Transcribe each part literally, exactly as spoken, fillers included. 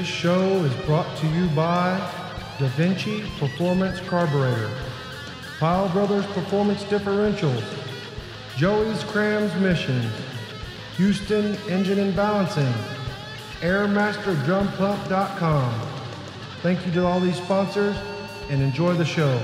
This show is brought to you by Da Vinci Performance Carburetor, Pyle Brothers Performance Differentials, Joey's Transmissions, Houston Engine and Balancing, Airmaster Drum Pump dot com. Thank you to all these sponsors and enjoy the show.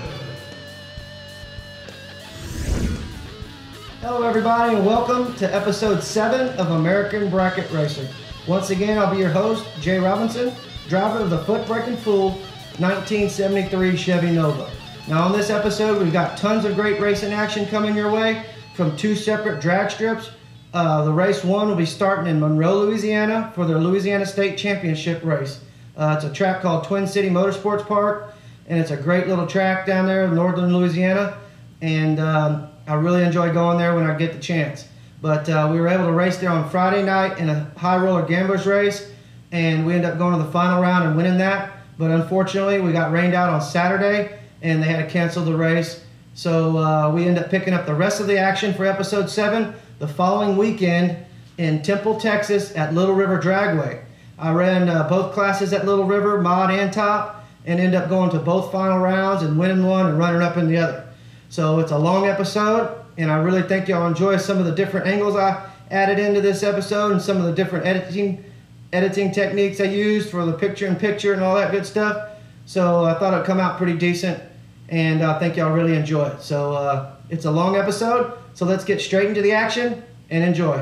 Hello everybody and welcome to episode seven of American Bracket Racer. Once again, I'll be your host, Jay Robinson, driver of the Foot Braking Fool nineteen seventy-three Chevy Nova. Now on this episode, we've got tons of great racing action coming your way from two separate drag strips. Uh, the race one will be starting in Monroe, Louisiana for their Louisiana State Championship race. Uh, it's a track called Twin City Motorsports Park, and it's a great little track down there in northern Louisiana, and um, I really enjoy going there when I get the chance. But uh, we were able to race there on Friday night in a high roller gamblers race, and we ended up going to the final round and winning that. But unfortunately, we got rained out on Saturday, and they had to cancel the race. So uh, we ended up picking up the rest of the action for episode seven the following weekend in Temple, Texas at Little River Dragway. I ran uh, both classes at Little River, mod and top, and ended up going to both final rounds and winning one and running up in the other. So it's a long episode, and I really think y'all enjoy some of the different angles I added into this episode and some of the different editing editing techniques I used for the picture-in-picture and all that good stuff. So I thought it'd come out pretty decent, and I think y'all really enjoy it. So uh, it's a long episode, so let's get straight into the action and enjoy.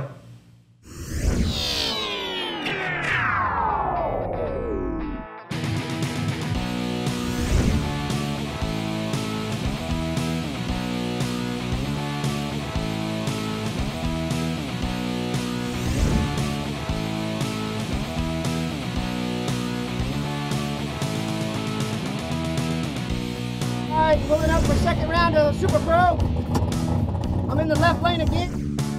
Pulling up for second round of Super Pro. I'm in the left lane again.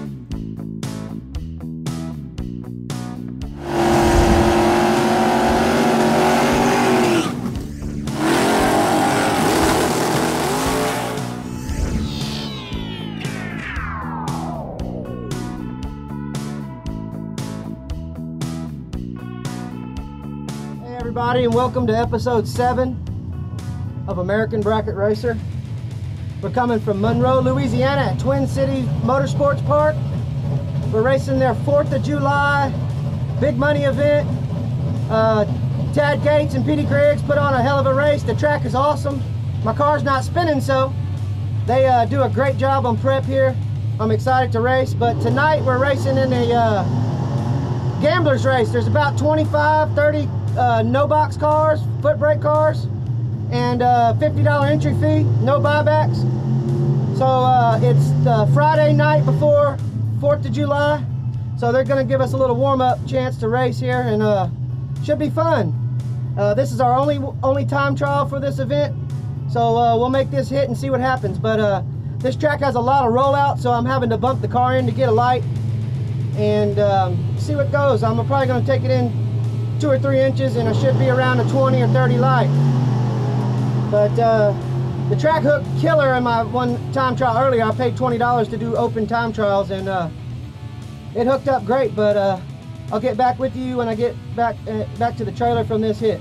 Hey everybody, and welcome to episode seven of American Bracket Racer. We're coming from Monroe, Louisiana at Twin City Motorsports Park. We're racing their fourth of July big money event. Uh, Tad Gates and Petey Griggs put on a hell of a race. The track is awesome. My car's not spinning, so they uh, do a great job on prep here. I'm excited to race, but tonight we're racing in a uh, gamblers race. There's about twenty-five, thirty uh, no box cars, foot brake cars, and uh, fifty dollar entry fee, no buybacks. So uh, it's the Friday night before fourth of July, so they're gonna give us a little warm-up chance to race here, and uh, should be fun. Uh, this is our only only time trial for this event, so uh, we'll make this hit and see what happens. But uh, this track has a lot of rollout, so I'm having to bump the car in to get a light and um, see what goes. I'm probably gonna take it in two or three inches, and I should be around a twenty or thirty light. But uh, the track hooked killer in my one time trial earlier. I paid twenty dollars to do open time trials, and uh, it hooked up great. But uh, I'll get back with you when I get back uh, back to the trailer from this hit.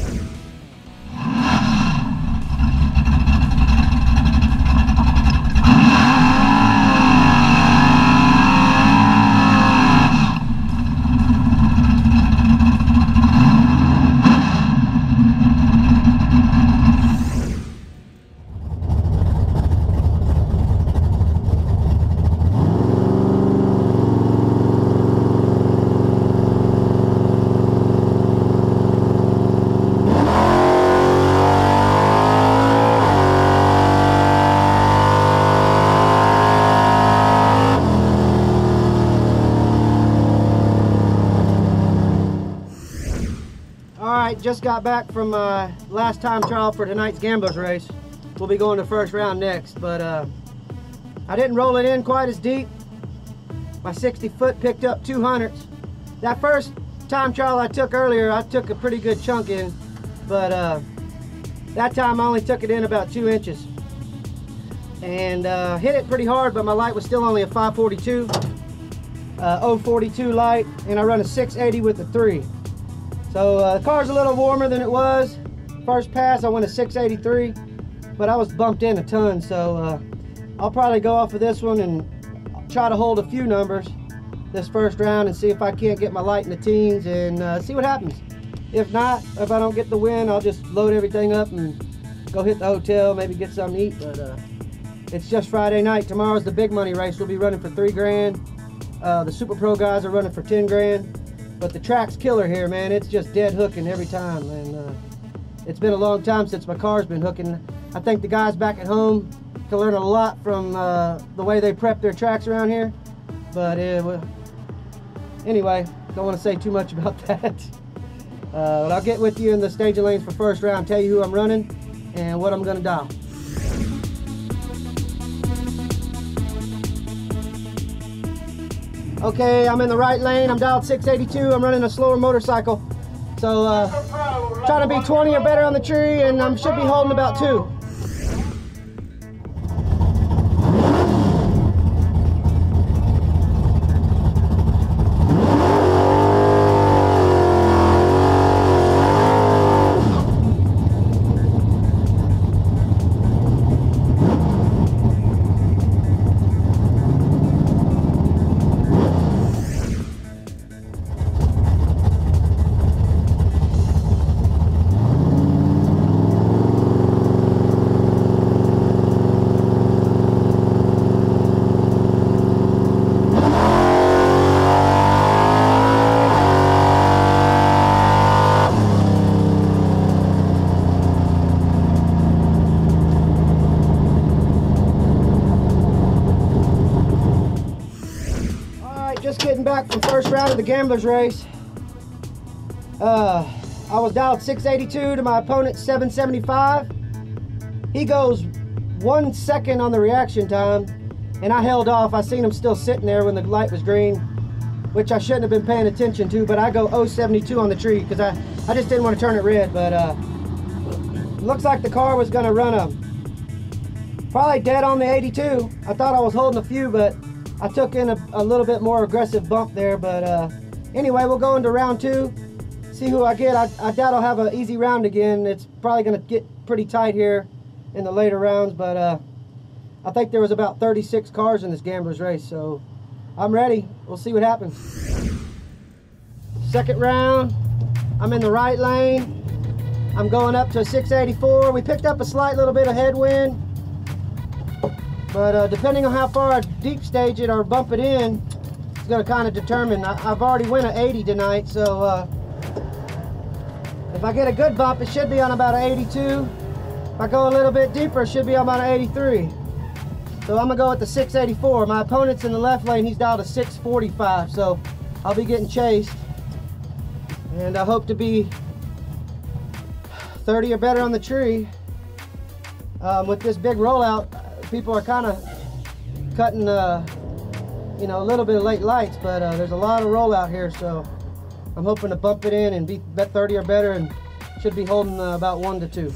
Just got back from uh, last time trial for tonight's gamblers race. We'll be going to first round next, but uh, I didn't roll it in quite as deep. My sixty foot picked up two hundreds. That first time trial I took earlier, I took a pretty good chunk in, but uh, that time I only took it in about two inches. And uh, hit it pretty hard, but my light was still only a five forty-two, uh, oh forty-two light, and I run a six eighty with a three. So uh, the car's a little warmer than it was. First pass I went a six eighty-three, but I was bumped in a ton, so uh, I'll probably go off of this one and try to hold a few numbers this first round and see if I can't get my light in the teens and uh, see what happens. If not, if I don't get the win, I'll just load everything up and go hit the hotel, maybe get something to eat. But uh, it's just Friday night. Tomorrow's the big money race. We'll be running for three grand. Uh, the Super Pro guys are running for ten grand. But the track's killer here, man. It's just dead hooking every time. And uh, it's been a long time since my car's been hooking. I think the guys back at home can learn a lot from uh, the way they prep their tracks around here. But uh, well, anyway, don't want to say too much about that. Uh, but I'll get with you in the staging lanes for first round, tell you who I'm running and what I'm going to dial. Okay, I'm in the right lane. I'm dialed six eighty-two. I'm running a slower motorcycle. So uh, trying to be twenty or better on the tree, and I should be holding about two. Just getting back from first round of the Gamblers race. Uh, I was dialed six eighty-two to my opponent seven seventy-five. He goes one second on the reaction time, and I held off. I seen him still sitting there when the light was green, which I shouldn't have been paying attention to, but I go oh seventy-two on the tree because I, I just didn't want to turn it red. But uh, looks like the car was going to run a probably dead on the eighty-two. I thought I was holding a few, but I took in a, a little bit more aggressive bump there. But uh, anyway, we'll go into round two, see who I get. I, I doubt I'll have an easy round again. It's probably going to get pretty tight here in the later rounds, but uh, I think there was about thirty-six cars in this Gamblers race, so I'm ready. We'll see what happens. Second round, I'm in the right lane. I'm going up to a six eighty-four. We picked up a slight little bit of headwind, but uh, depending on how far I deep stage it or bump it in, it's going to kind of determine. I, I've already went an eighty tonight, so uh, if I get a good bump, it should be on about an eighty-two. If I go a little bit deeper, it should be on about an eighty-three. So I'm going to go with the six eighty-four. My opponent's in the left lane. He's dialed a six forty-five, so I'll be getting chased. And I hope to be thirty or better on the tree. Um, with this big rollout, people are kind of cutting, uh, you know, a little bit of late lights, but uh, there's a lot of rollout here, so I'm hoping to bump it in and be bet thirty or better, and should be holding uh, about one to two.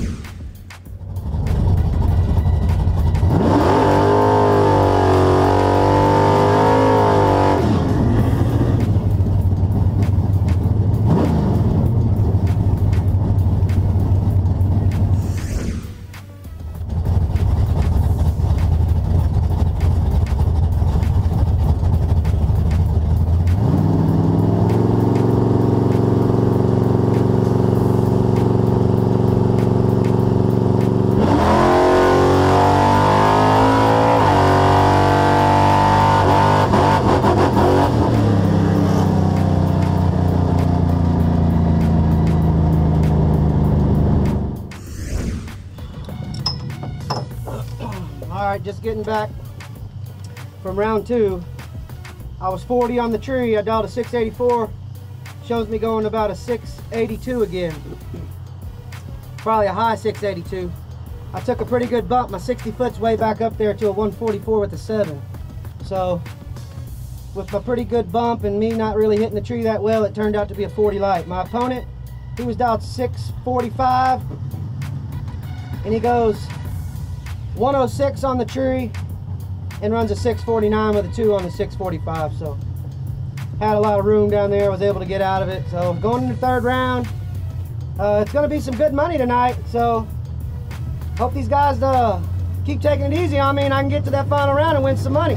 Alright, just getting back from round two. I was forty on the tree. I dialed a six eighty-four. Shows me going about a six eighty-two again. Probably a high six eighty-two. I took a pretty good bump. My sixty foot's way back up there to a one forty-four with a seven. So with my pretty good bump and me not really hitting the tree that well, it turned out to be a forty light. My opponent, he was dialed six forty-five, and he goes one oh six on the tree and runs a six forty-nine with a two on the six forty-five. So had a lot of room down there, was able to get out of it. So going into the third round, uh, it's going to be some good money tonight. So hope these guys uh, keep taking it easy on me and I can get to that final round and win some money.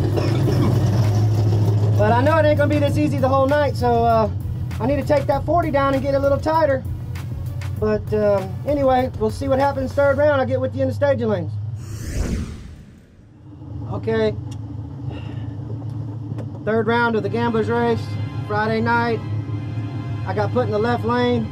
But I know it ain't going to be this easy the whole night, so uh, I need to take that forty down and get a little tighter. But um, anyway, we'll see what happens third round. I'll get with you in the staging lanes. Okay. Third round of the Gamblers Race, Friday night. I got put in the left lane.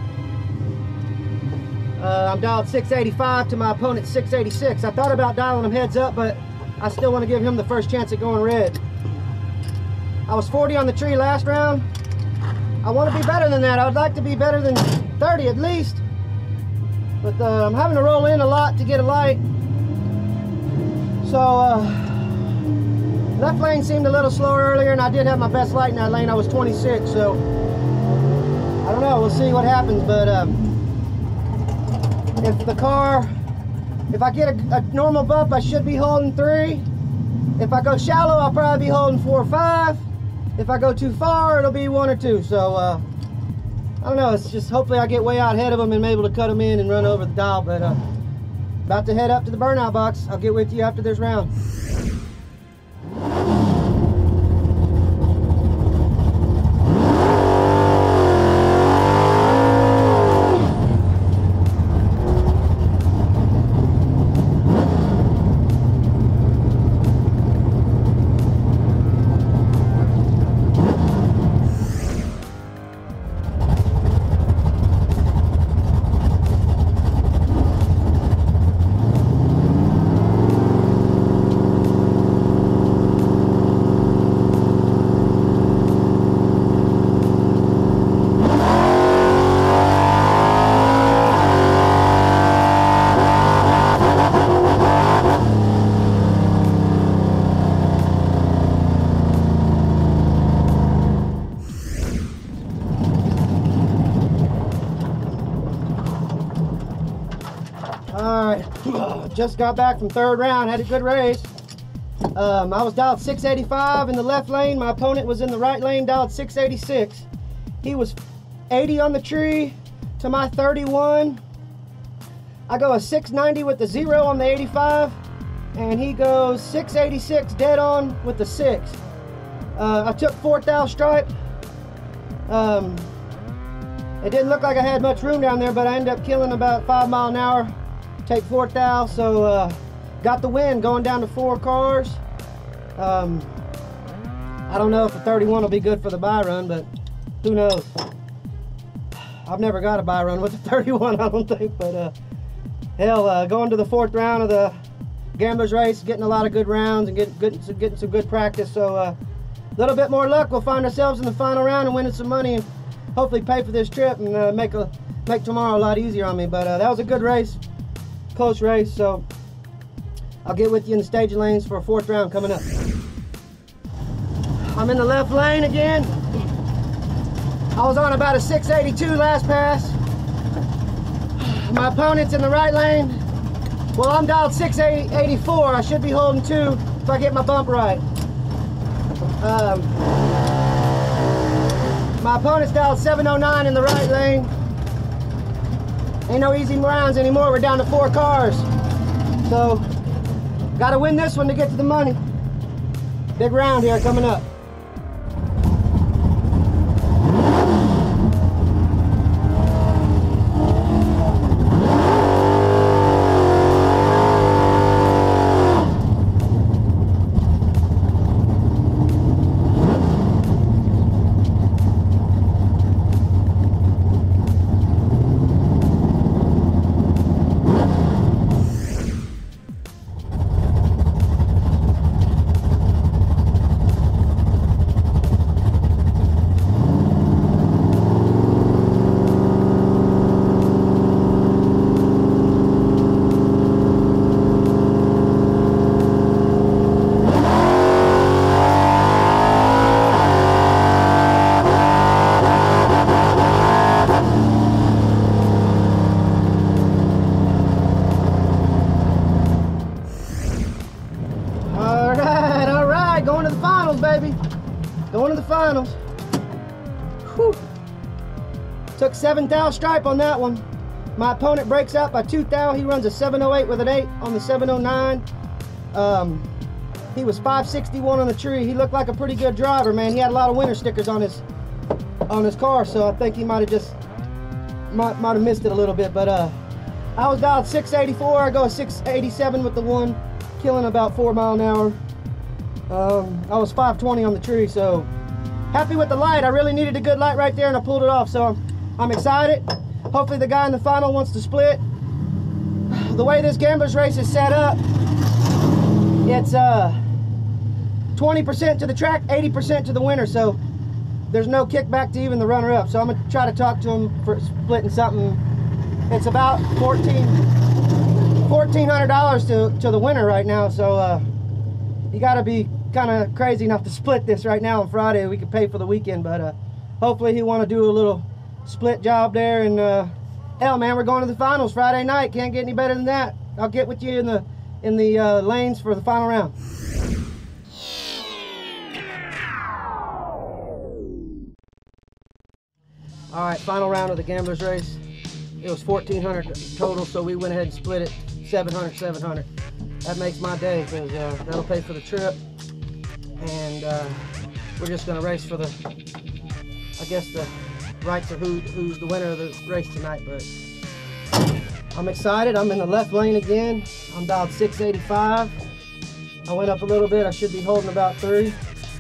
Uh, I'm dialed six eighty-five to my opponent's six eighty-six. I thought about dialing him heads up, but I still want to give him the first chance at going red. I was forty on the tree last round. I want to be better than that. I would like to be better than thirty at least. But uh, I'm having to roll in a lot to get a light. So uh, left lane seemed a little slower earlier, and I did have my best light in that lane. I was twenty-six, so I don't know. We'll see what happens. But um, if the car, if I get a, a normal bump, I should be holding three. If I go shallow, I'll probably be holding four or five. If I go too far, it'll be one or two. So, uh, I don't know. It's just hopefully I get way out ahead of them and I'm able to cut them in and run over the dial. But uh, about to head up to the burnout box. I'll get with you after this round. Just got back from third round, had a good race. Um, I was dialed six eighty-five in the left lane. My opponent was in the right lane, dialed six eighty-six. He was eighty on the tree to my thirty-one. I go a six ninety with the zero on the eighty-five, and he goes six eighty-six dead on with the six. Uh, I took fourth thou stripe. Um, it didn't look like I had much room down there, but I ended up killing about five mile an hour. Take fourth thou, so uh, got the win going down to four cars. Um, I don't know if the thirty-one will be good for the buy run, but who knows? I've never got a buy run with the thirty-one, I don't think, but uh, hell, uh, going to the fourth round of the Gamblers Race, getting a lot of good rounds and get, getting, some, getting some good practice, so a uh, little bit more luck, we'll find ourselves in the final round and winning some money and hopefully pay for this trip and uh, make, a, make tomorrow a lot easier on me, but uh, that was a good race. Close race, so I'll get with you in the staging lanes for a fourth round coming up. I'm in the left lane again. I was on about a six eighty-two last pass. My opponent's in the right lane. Well, I'm dialed six eighty-four. I should be holding two if I get my bump right. Um, my opponent's dialed seven oh nine in the right lane. Ain't no easy rounds anymore. We're down to four cars. So, gotta win this one to get to the money. Big round here coming up. Going to the finals. Took seven thou stripe on that one. My opponent breaks out by two thou. He runs a seven oh eight with an eight on the seven oh nine. Um, he was five sixty-one on the tree. He looked like a pretty good driver, man. He had a lot of winter stickers on his on his car, so I think he might have just might might have missed it a little bit. But uh, I was dialed six eighty-four. I go six eighty-seven with the one, killing about four mile an hour. Um, I was five twenty on the tree, so happy with the light. I really needed a good light right there, and I pulled it off. So I'm, I'm excited. Hopefully the guy in the final wants to split. The way this gamblers race is set up, it's uh twenty percent to the track, eighty percent to the winner. So there's no kickback to even the runner-up. So I'm gonna try to talk to him for splitting something. It's about fourteen hundred dollars to, to the winner right now. So uh, you gotta be kind of crazy enough to split this right now on Friday. We could pay for the weekend, but uh, hopefully he want to do a little split job there. And uh, hell, man, we're going to the finals Friday night. Can't get any better than that. I'll get with you in the in the uh, lanes for the final round. All right, final round of the gamblers race. It was fourteen hundred total, so we went ahead and split it seven hundred, seven hundred. That makes my day, because uh, that'll pay for the trip. And uh, we're just gonna race for the, I guess, the rights of who, who's the winner of the race tonight. But I'm excited. I'm in the left lane again. I'm dialed six eighty-five. I went up a little bit. I should be holding about three.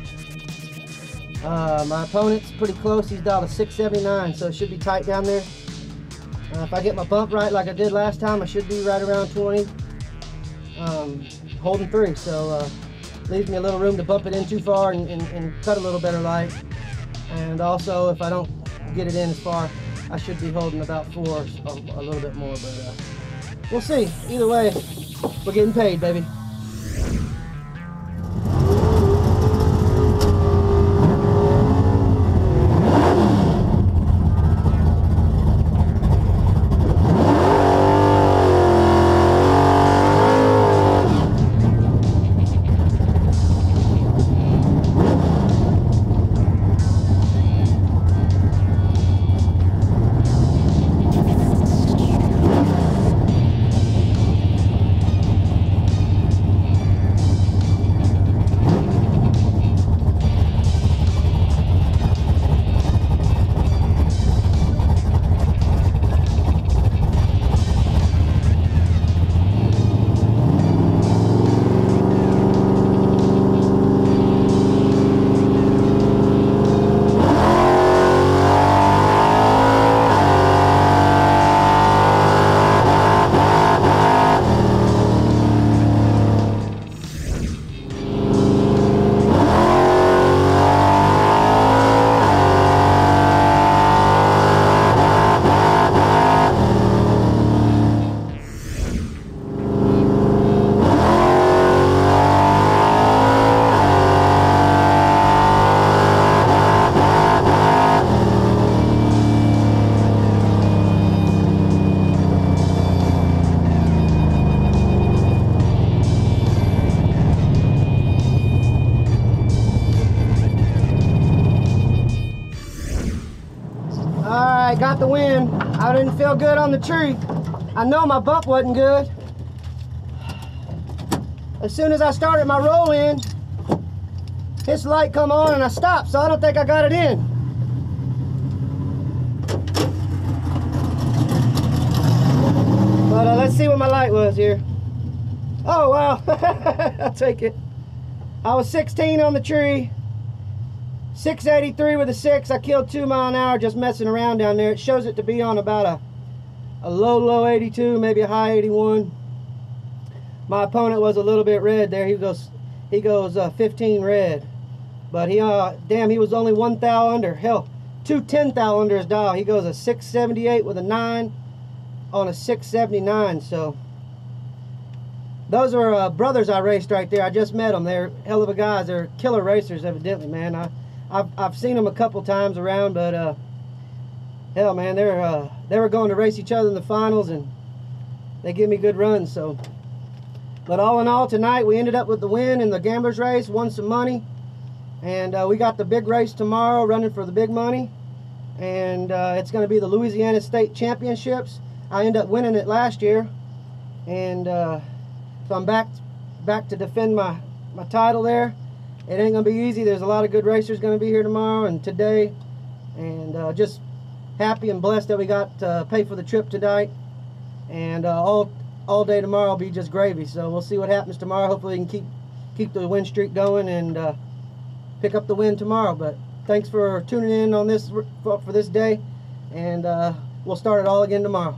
Uh, my opponent's pretty close. He's dialed a six seventy-nine, so it should be tight down there. Uh, if I get my bump right like I did last time, I should be right around twenty. Um, holding three, so uh, leaves me a little room to bump it in too far and, and, and cut a little better light. And also, if I don't get it in as far, I should be holding about four, a, a little bit more, but uh, we'll see. Either way, we're getting paid, baby. Got the win. I didn't feel good on the tree. I know my bump wasn't good. As soon as I started my roll in, this light come on and I stopped, so I don't think I got it in. But uh, let's see what my light was here. Oh wow, I'll take it. I was sixteen on the tree. six eighty-three with a six. I killed two mile an hour just messing around down there. It shows it to be on about a, a low, low eighty-two, maybe a high eighty-one. My opponent was a little bit red there. He goes, he goes uh, fifteen red. But he, uh, damn, he was only one thou under. Hell, two ten thou under his dial. He goes a six seventy-eight with a nine on a six seventy-nine. So those are uh, brothers I raced right there. I just met them. They're hell of a guys. They're killer racers, evidently, man. I. I've, I've seen them a couple times around, but uh, hell, man, they're uh, they were going to race each other in the finals, and they give me good runs. So, but all in all, tonight we ended up with the win in the gamblers race, won some money, and uh, we got the big race tomorrow, running for the big money. and uh, it's going to be the Louisiana State Championships. I ended up winning it last year, and uh, so I'm back back to defend my, my title there. It ain't going to be easy. There's a lot of good racers going to be here tomorrow and today, and uh, just happy and blessed that we got to pay for the trip tonight, and uh, all all day tomorrow will be just gravy. So we'll see what happens tomorrow. Hopefully we can keep keep the win streak going and uh, pick up the win tomorrow. But thanks for tuning in on this for, for this day, and uh, we'll start it all again tomorrow.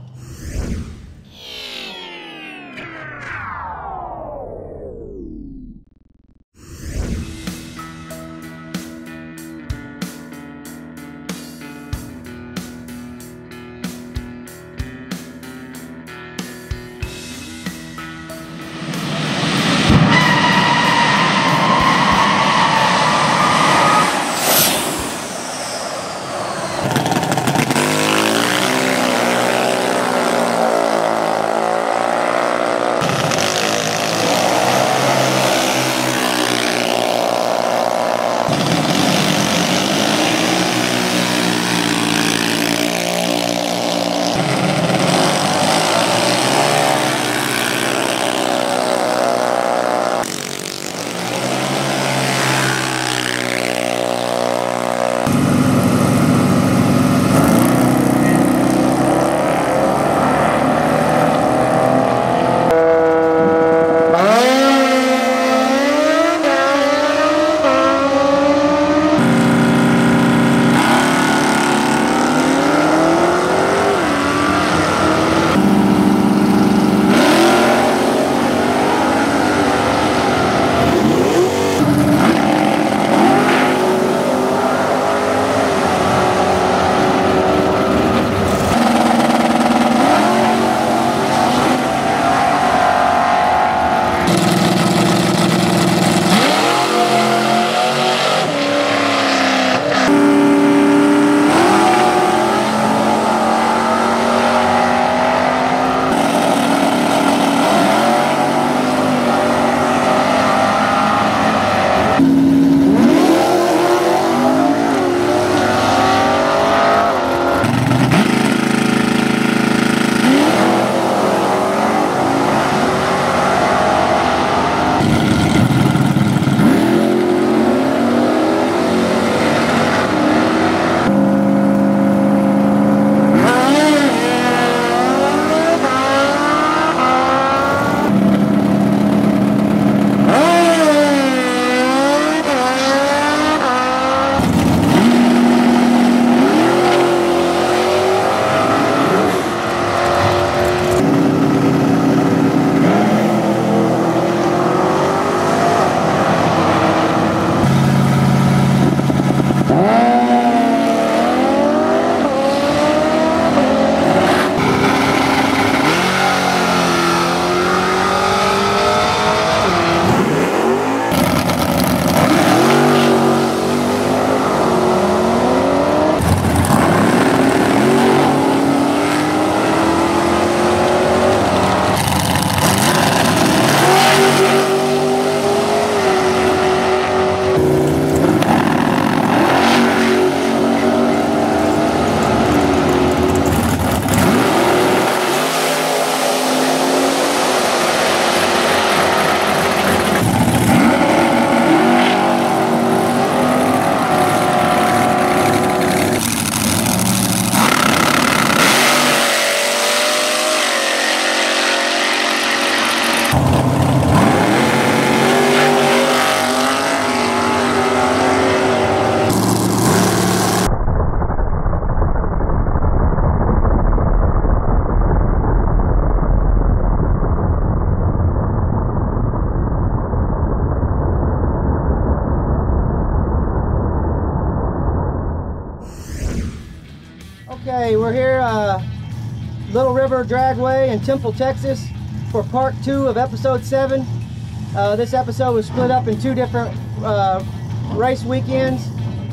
Okay, we're here, uh, Little River Dragway in Temple, Texas, for part two of episode seven. Uh, this episode was split up in two different uh, race weekends.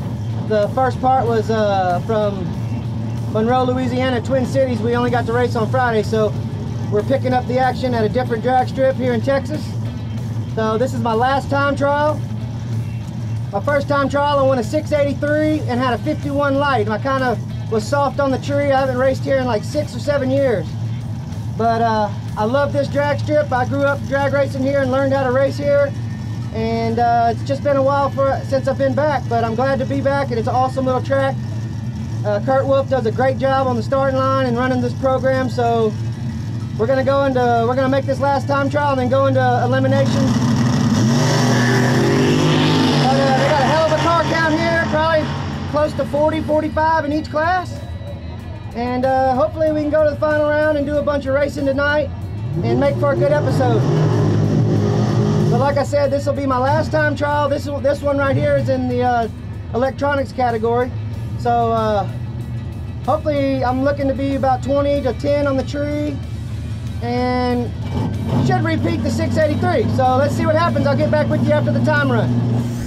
The first part was uh, from Monroe, Louisiana, Twin Cities. We only got to race on Friday, so we're picking up the action at a different drag strip here in Texas. So this is my last time trial. My first time trial, I won a six eighty-three and had a fifty-one light. I kind of was soft on the tree. I haven't raced here in like six or seven years. But uh, I love this drag strip. I grew up drag racing here and learned how to race here. And uh, it's just been a while for since I've been back, but I'm glad to be back, and it's an awesome little track. Uh, Kurt Wolf does a great job on the starting line and running this program, so we're gonna go into, we're gonna make this last time trial and then go into elimination. But uh, they got a hell of a car count here, probably close to forty, forty-five in each class. And uh, hopefully we can go to the final round and do a bunch of racing tonight and make for a good episode. But like I said, this will be my last time trial. This this one right here is in the uh, electronics category. So uh, hopefully I'm looking to be about twenty to ten on the tree, and should repeat the six eighty-three. So let's see what happens. I'll get back with you after the time run.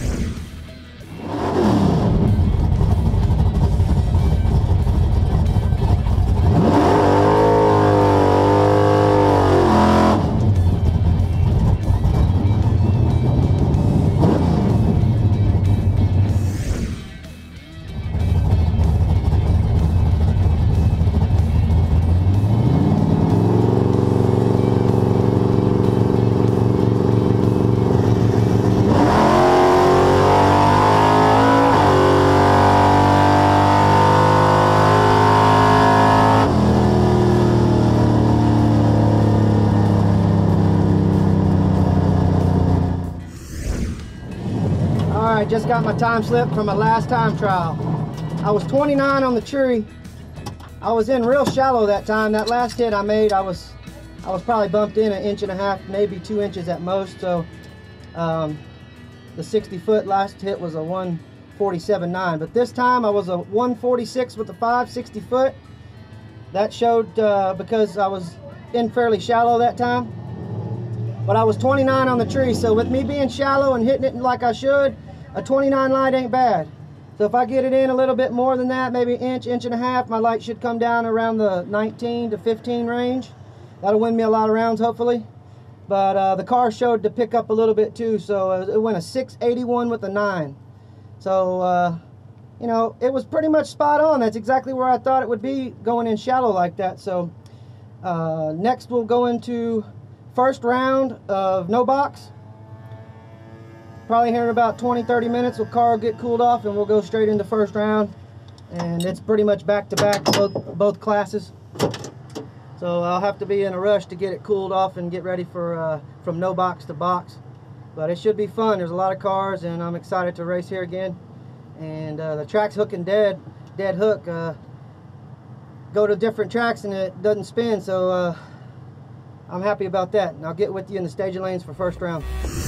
I just got my time slip from my last time trial. I was twenty-nine on the tree. I was in real shallow that time. That last hit I made, I was I was probably bumped in an inch and a half, maybe two inches at most. So um, the sixty foot last hit was a one forty-seven point nine. But this time I was a one forty-six with a five sixty foot. That showed uh, because I was in fairly shallow that time. But I was twenty-nine on the tree. So with me being shallow and hitting it like I should, a twenty-nine light ain't bad. So if I get it in a little bit more than that, maybe an inch, inch and a half, my light should come down around the nineteen to fifteen range. That'll win me a lot of rounds, hopefully. But uh, the car showed to pick up a little bit too, so it went a six eighty-one with a nine. So, uh, you know, it was pretty much spot on. That's exactly where I thought it would be going in shallow like that. So uh, next we'll go into first round of no box. Probably here in about twenty, thirty minutes, the car will get cooled off and we'll go straight into first round. And it's pretty much back to back, both, both classes. So I'll have to be in a rush to get it cooled off and get ready for uh, from no box to box. But it should be fun. There's a lot of cars and I'm excited to race here again. And uh, the track's hooking dead, dead hook. Uh, go to different tracks and it doesn't spin, so uh, I'm happy about that. And I'll get with you in the staging lanes for first round.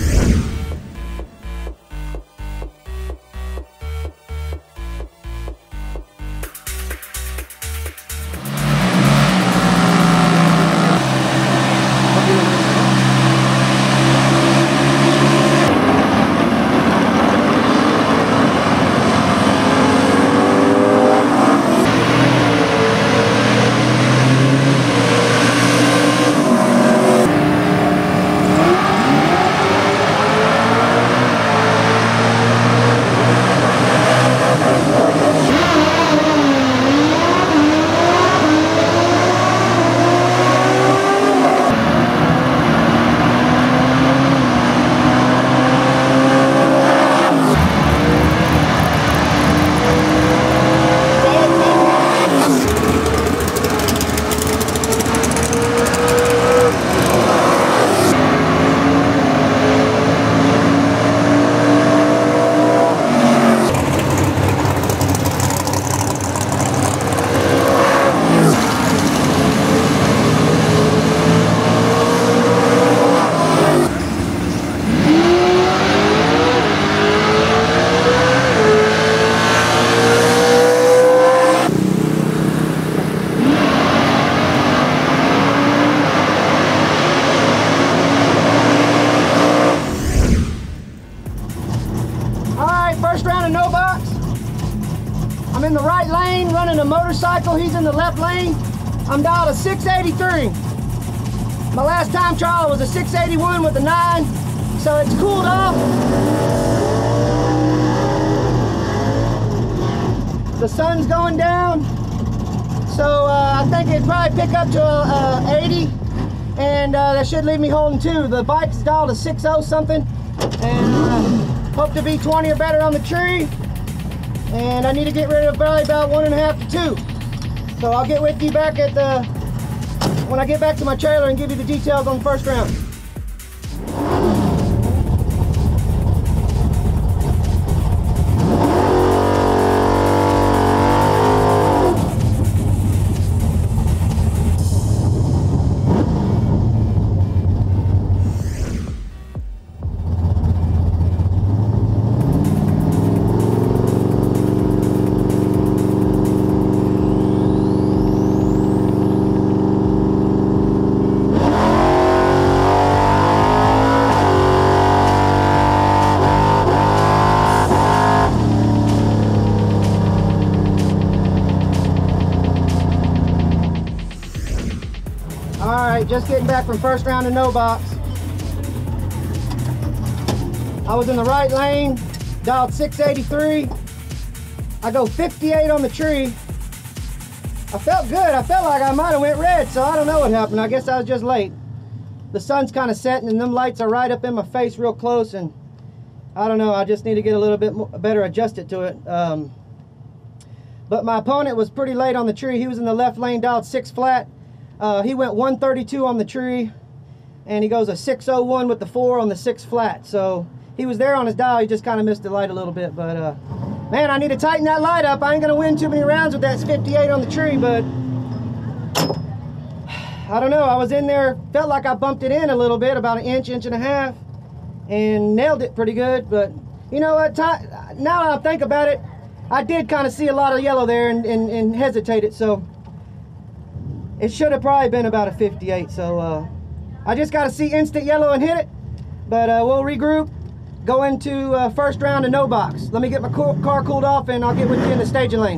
in the right lane, running a motorcycle. He's in the left lane. I'm dialed a six eighty-three. My last time trial was a six eighty-one with a nine, so it's cooled off. The sun's going down. So uh, I think it'd probably pick up to uh, eighty, and uh, that should leave me holding two. The bike's dialed to six oh something, and uh, hope to be twenty or better on the tree. And I need to get rid of probably about one and a half to two. So I'll get with you back at the, when I get back to my trailer and give you the details on the first round. Just getting back from first round of no box. I was in the right lane, dialed six eighty-three. I go fifty-eight on the tree. I felt good. I felt like I might have went red, so I don't know what happened. I guess I was just late. The sun's kind of setting and them lights are right up in my face real close, and I don't know, I just need to get a little bit more, better adjusted to it. Um, but my opponent was pretty late on the tree. He was in the left lane, dialed six flat. Uh, he went one thirty-two on the tree, and he goes a six oh one with the four on the six flat. So he was there on his dial. He just kind of missed the light a little bit. But uh, man, I need to tighten that light up. I ain't gonna win too many rounds with that fifty-eight on the tree, but I don't know. I was in there, felt like I bumped it in a little bit, about an inch, inch and a half, and nailed it pretty good. But you know what? Now that I think about it, I did kind of see a lot of yellow there and, and, and hesitated. So it should have probably been about a fifty-eight, so uh, I just got to see instant yellow and hit it. But uh, we'll regroup, go into uh, first round of no box. Let me get my car cooled off, and I'll get with you in the staging lane.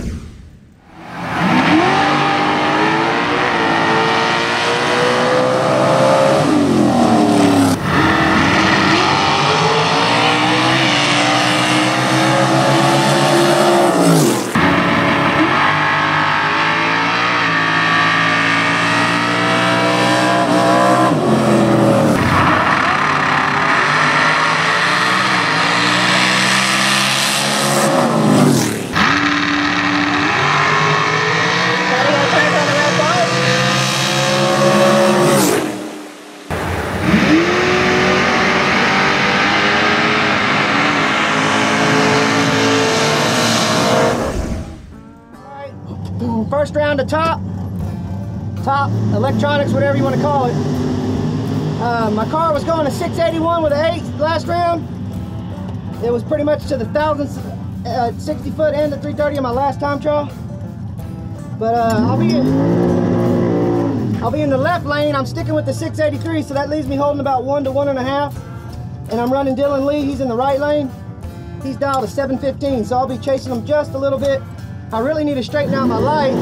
First round of top, top electronics, whatever you want to call it. Uh, my car was going to six eighty-one with an eight last round. It was pretty much to the thousandth, uh, sixty foot and the three thirty in my last time trial. But uh, I'll be in, I'll be in the left lane. I'm sticking with the six eighty-three, so that leaves me holding about one to one and a half. And I'm running Dylan Lee. He's in the right lane. He's dialed to seven fifteen, so I'll be chasing him just a little bit. I really need to straighten out my light.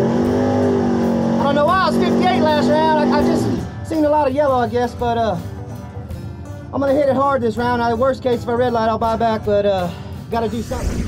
I don't know why I was fifty-eight last round. I, I just seen a lot of yellow, I guess, but uh, I'm gonna hit it hard this round. I, worst case, if I red light, I'll buy back, but uh, gotta do something.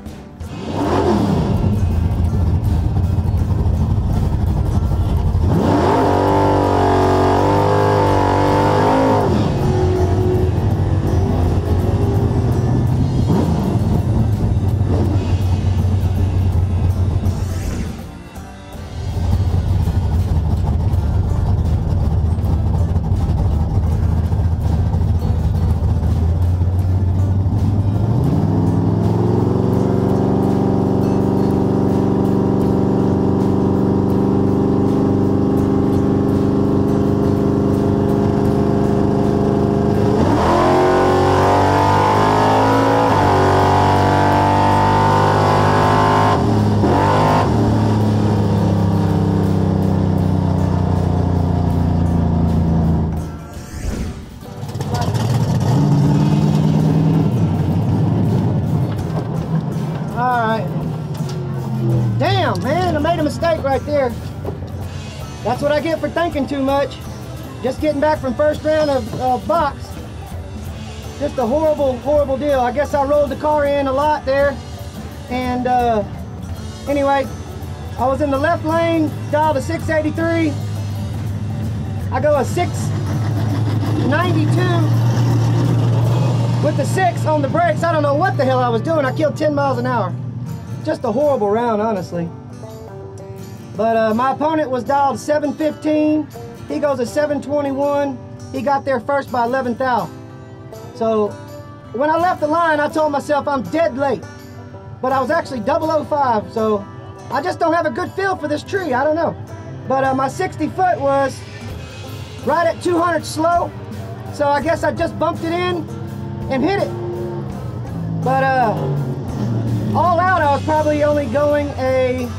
Damn, man, I made a mistake right there. That's what I get for thinking too much. Just getting back from first round of uh, box. Just a horrible, horrible deal. I guess I rolled the car in a lot there. And uh, anyway, I was in the left lane, dialed a six eighty-three. I go a six ninety-two with the six on the brakes. I don't know what the hell I was doing. I killed ten miles an hour. Just a horrible round, honestly. But uh, my opponent was dialed seven fifteen. He goes a seven twenty-one. He got there first by eleven thou. So when I left the line, I told myself I'm dead late. But I was actually double oh five, so I just don't have a good feel for this tree. I don't know. But uh, my sixty foot was right at two hundred slow. So I guess I just bumped it in and hit it. But uh, all out, I was probably only going a,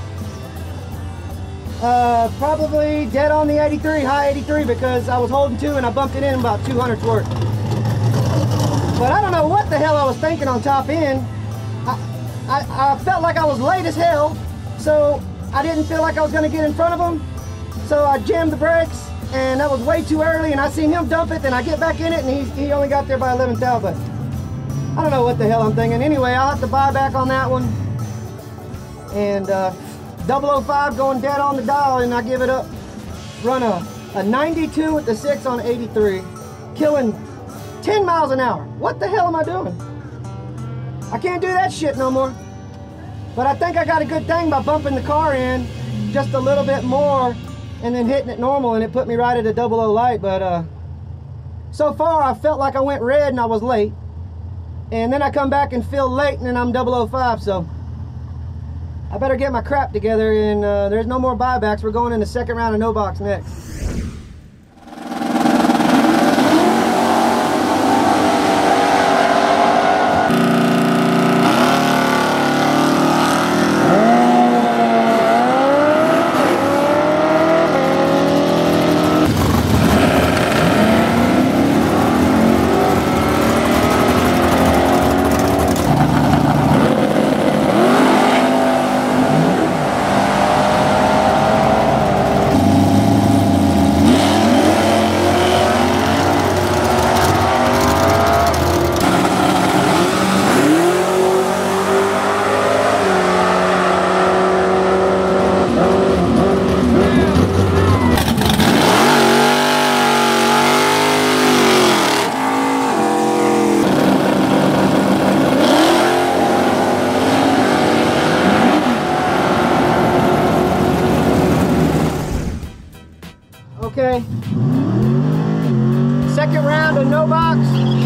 uh, probably dead on the eighty-three, high eighty-three, because I was holding two and I bumped it in about two hundred's worth. But I don't know what the hell I was thinking on top end. I, I, I felt like I was late as hell, so I didn't feel like I was gonna get in front of him. So I jammed the brakes, and that was way too early, and I seen him dump it, then I get back in it, and he, he only got there by eleven thou, but I don't know what the hell I'm thinking. Anyway, I'll have to buy back on that one. And uh, double oh five going dead on the dial, and I give it up. Run a, a ninety-two with the six on eighty-three, killing ten miles an hour. What the hell am I doing? I can't do that shit no more. But I think I got a good thing by bumping the car in just a little bit more and then hitting it normal, and it put me right at a double O light. But uh, so far I felt like I went red and I was late. And then I come back and feel late and then I'm double oh five, so I better get my crap together, and uh, there's no more buybacks. We're going in the second round of no box next. Okay, second round of no box.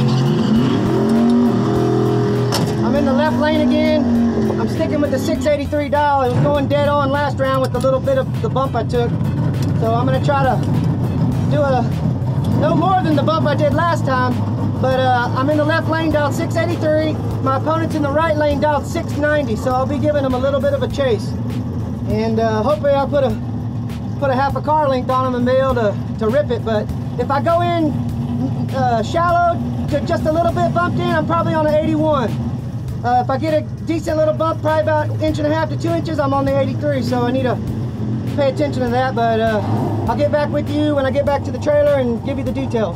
I'm in the left lane again. I'm sticking with the six eighty-three dial. It was going dead on last round with the little bit of the bump I took. So I'm gonna try to do a, no more than the bump I did last time. But uh, I'm in the left lane, dialed six eighty-three. My opponent's in the right lane, dialed six ninety. So I'll be giving him a little bit of a chase. And uh, hopefully I'll put a put a half a car length on them and be able to, to rip it. But if I go in uh, shallow to just a little bit bumped in, I'm probably on an eighty-one. Uh, if I get a decent little bump, probably about an inch and a half to two inches, I'm on the eighty-three. So I need to pay attention to that. But uh, I'll get back with you when I get back to the trailer and give you the details.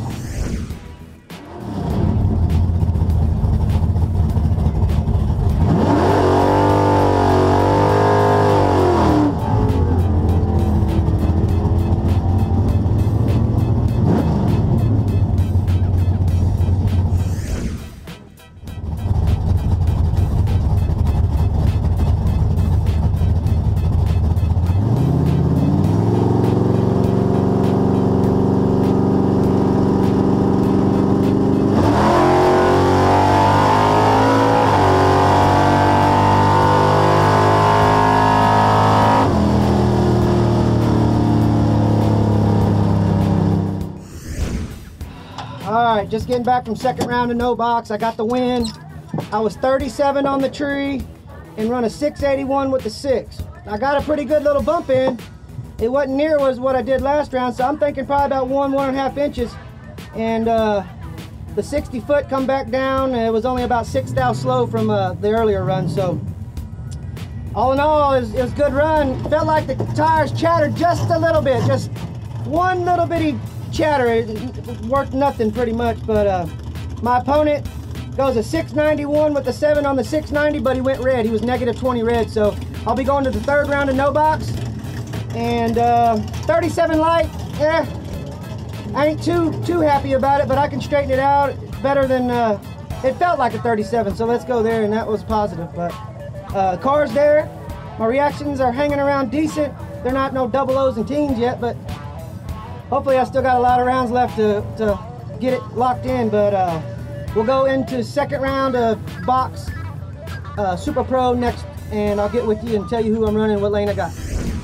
Alright, just getting back from second round of no box. I got the win. I was thirty-seven on the tree and run a six eighty-one with the six. I got a pretty good little bump in. It wasn't near as what I did last round, so I'm thinking probably about one, one and a half inches. And uh, the sixty foot come back down, and it was only about six thou slow from uh, the earlier run. So all in all, it was, it was a good run. Felt like the tires chattered just a little bit, just one little bitty chatter. It worked nothing pretty much. But uh, my opponent goes a six ninety-one with the seven on the six ninety, but he went red. He was negative twenty red, so I'll be going to the third round of no box. And uh, thirty-seven light, eh, I ain't too too happy about it, but I can straighten it out better than, uh, it felt like a thirty-seven, so let's go there, and that was positive. But uh, the car's there. My reactions are hanging around decent. They're not no double O's and teens yet, but hopefully I still got a lot of rounds left to, to get it locked in. But uh, we'll go into second round of box uh, Super Pro next, and I'll get with you and tell you who I'm running, what lane I got.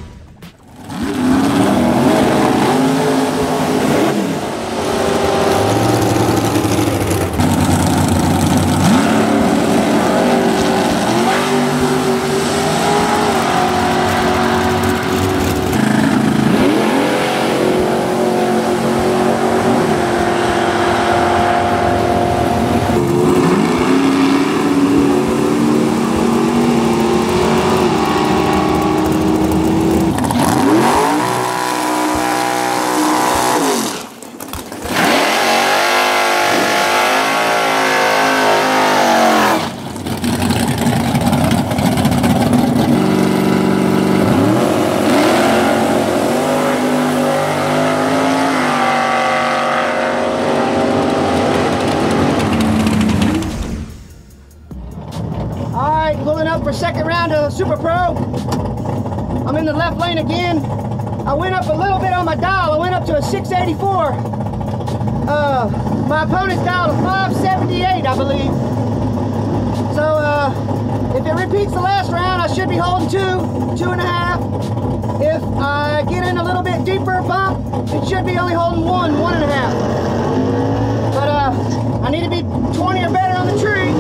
Second round of Super Pro. I'm in the left lane again. I went up a little bit on my dial. I went up to a six eighty-four. Uh, my opponent's dial a five seventy-eight, I believe. So uh, if it repeats the last round, I should be holding two, two and a half. If I get in a little bit deeper bump, it should be only holding one, one and a half. But uh, I need to be twenty or better on the tree.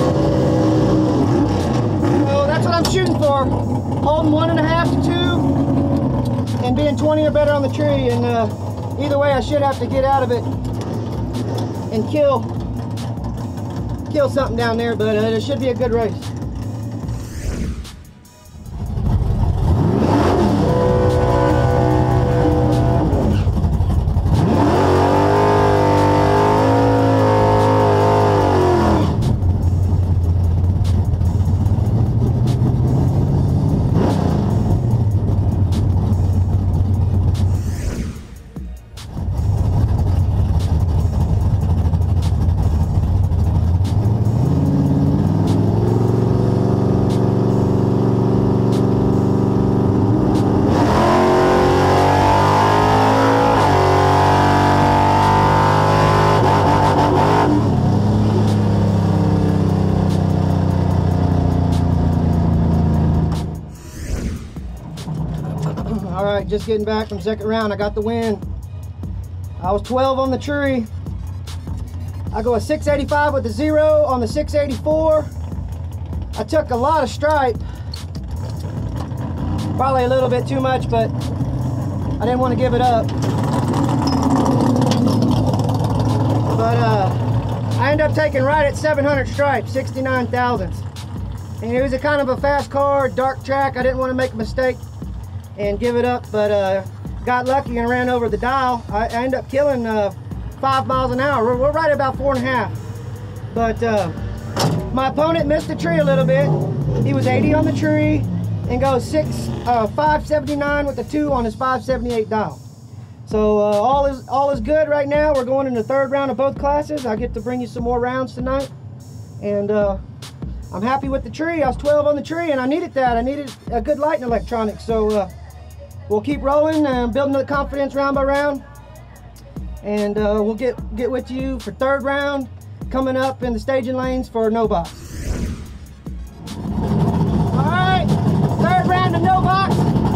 That's what I'm shooting for, holding one and a half to two and being twenty or better on the tree. And uh, either way, I should have to get out of it and kill kill something down there, but uh, it should be a good race. All right, just getting back from second round. I got the win. I was twelve on the tree. I go a six eighty-five with the zero on the six eighty-four. I took a lot of stripe. Probably a little bit too much, but I didn't want to give it up. But uh, I ended up taking right at seven hundred stripes, sixty-nine thousandths. And it was a kind of a fast car, dark track. I didn't want to make a mistake and give it up, but uh, got lucky and ran over the dial. I, I ended up killing uh, five miles an hour. We're, we're right at about four and a half. But uh, my opponent missed the tree a little bit. He was eighty on the tree and goes six, uh, five seventy-nine with the two on his five seventy-eight dial. So uh, all is all is good right now. We're going in the third round of both classes. I get to bring you some more rounds tonight, and uh, I'm happy with the tree. I was twelve on the tree, and I needed that. I needed a good lighting electronics. So uh, we'll keep rolling and building the confidence round by round, and uh, we'll get get with you for third round coming up in the staging lanes for no box. All right, third round of no box.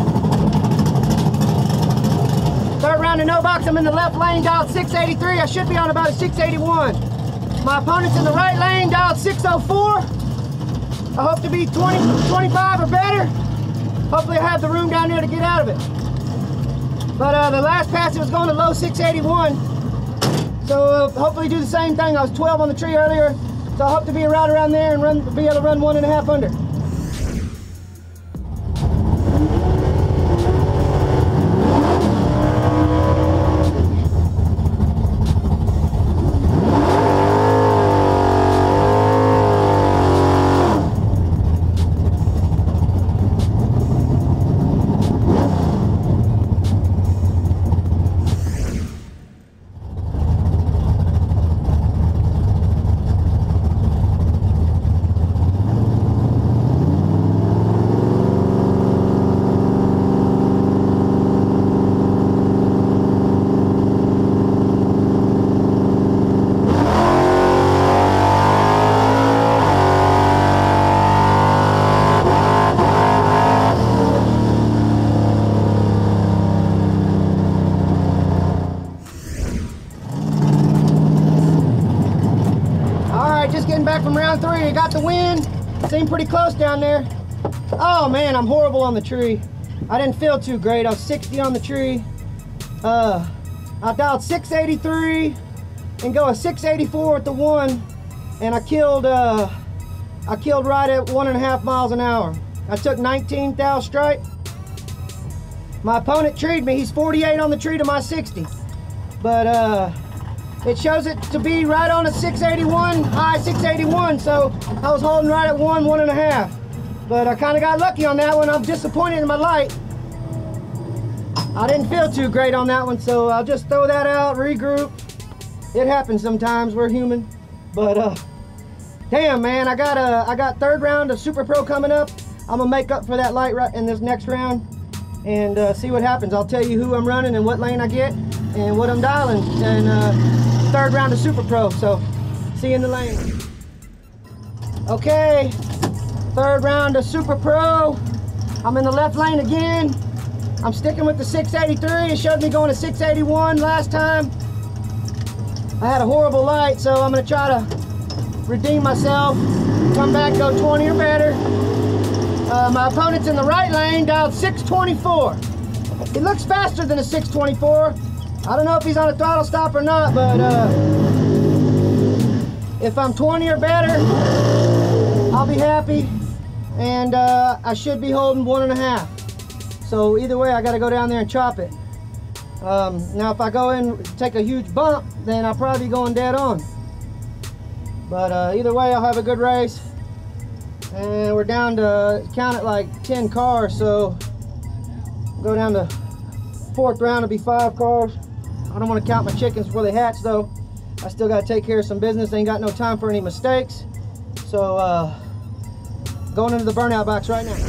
Third round of no box. I'm in the left lane, dialed six eighty-three. I should be on about a six eighty-one. My opponent's in the right lane, dialed six oh four. I hope to be twenty, twenty-five or better. Hopefully I have the room down there to get out of it. But uh, the last pass it was going to low six eighty-one. So uh, hopefully do the same thing. I was twelve on the tree earlier, so I hope to be right around there and run, be able to run one and a half under. just getting back from round three. I got the wind. Seemed pretty close down there. Oh man, I'm horrible on the tree. I didn't feel too great. I was sixty on the tree. Uh, I dialed six eighty-three and go a six eighty-four with the one, and I killed. Uh, I killed right at one and a half miles an hour. I took nineteen thou strike. My opponent treed me. He's forty-eight on the tree to my sixty, but uh, it shows it to be right on a six eighty-one, high six eighty-one. So I was holding right at one, one and a half. But I kind of got lucky on that one. I'm disappointed in my light. I didn't feel too great on that one, so I'll just throw that out, regroup. It happens sometimes, we're human. But uh, damn man, I got a, I got third round of Super Pro coming up. I'm gonna make up for that light right in this next round and uh, see what happens. I'll tell you who I'm running and what lane I get and what I'm dialing. And uh, third round of Super Pro, so see you in the lane. Okay. Third round of Super Pro. I'm in the left lane again. I'm sticking with the six eighty-three. It showed me going to six eighty-one last time. I had a horrible light, so I'm gonna try to redeem myself, come back, go twenty or better. Uh, my opponent's in the right lane, dialed six twenty-four. He looks faster than a six twenty-four. I don't know if he's on a throttle stop or not, but uh, if I'm twenty or better, I'll be happy. And uh, I should be holding one and a half. So either way, I got to go down there and chop it. Um, now, if I go in, take a huge bump, then I'll probably be going dead on. But uh, either way, I'll have a good race. And we're down to, count it like ten cars. So go down to fourth round, it'll be five cars. I don't want to count my chickens before they hatch though. I still got to take care of some business. Ain't got no time for any mistakes. So, uh, going into the burnout box right now.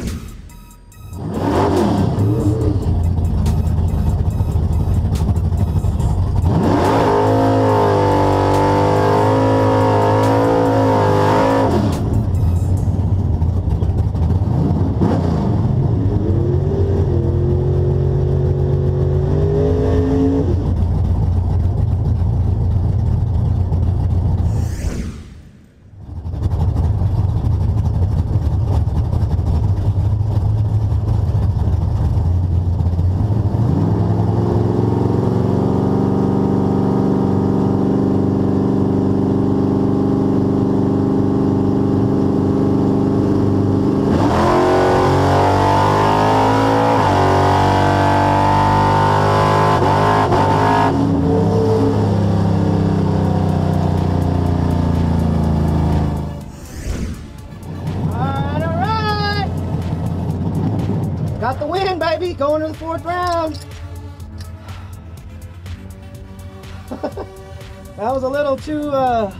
Got the win, baby, going to the fourth round. That was a little too, uh,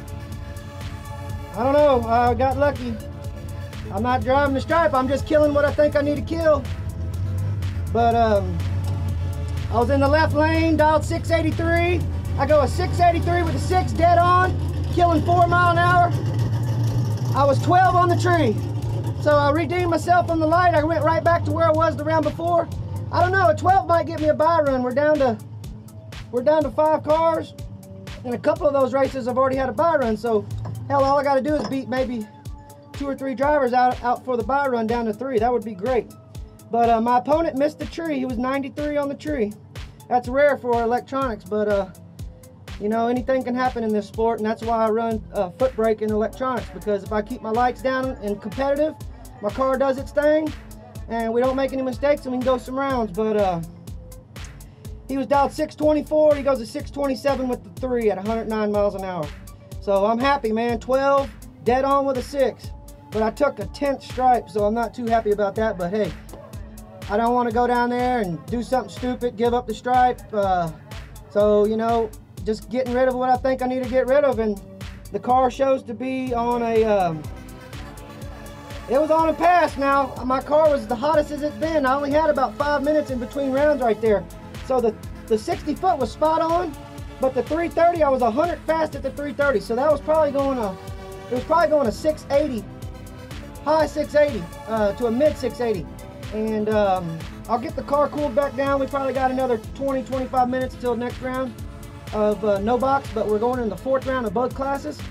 I don't know, I got lucky. I'm not driving the stripe, I'm just killing what I think I need to kill. But um, I was in the left lane, dialed six eighty-three. I go a six eighty-three with a six dead on, killing four mile an hour. I was twelve on the tree. So I redeemed myself on the light. I went right back to where I was the round before. I don't know, a twelve might get me a buy run. We're down to we're down to five cars. And a couple of those races I've already had a buy run. So hell, all I gotta do is beat maybe two or three drivers out, out for the buy run down to three. That would be great. But uh, my opponent missed the tree. He was ninety-three on the tree. That's rare for electronics, but uh, you know, anything can happen in this sport, and that's why I run uh, foot brake in electronics, because if I keep my lights down and competitive, my car does its thing, and we don't make any mistakes, and we can go some rounds. But uh, he was dialed six twenty-four. He goes to six twenty-seven with the three at one hundred nine miles an hour. So I'm happy, man. twelve, dead on with a six. But I took a tenth stripe, so I'm not too happy about that. But hey, I don't want to go down there and do something stupid, give up the stripe. Uh, so, you know, just getting rid of what I think I need to get rid of. And the car shows to be on a, um, it was on a pass now. My car was the hottest as it's been. I only had about five minutes in between rounds right there. So the, the sixty foot was spot on, but the three thirty, I was one hundred fast at the three thirty. So that was probably going to, it was probably going to six eighty, high six eighty uh, to a mid six eighty. And um, I'll get the car cooled back down. We probably got another twenty, twenty-five minutes till next round of uh, no box, but we're going in the fourth round of both classes.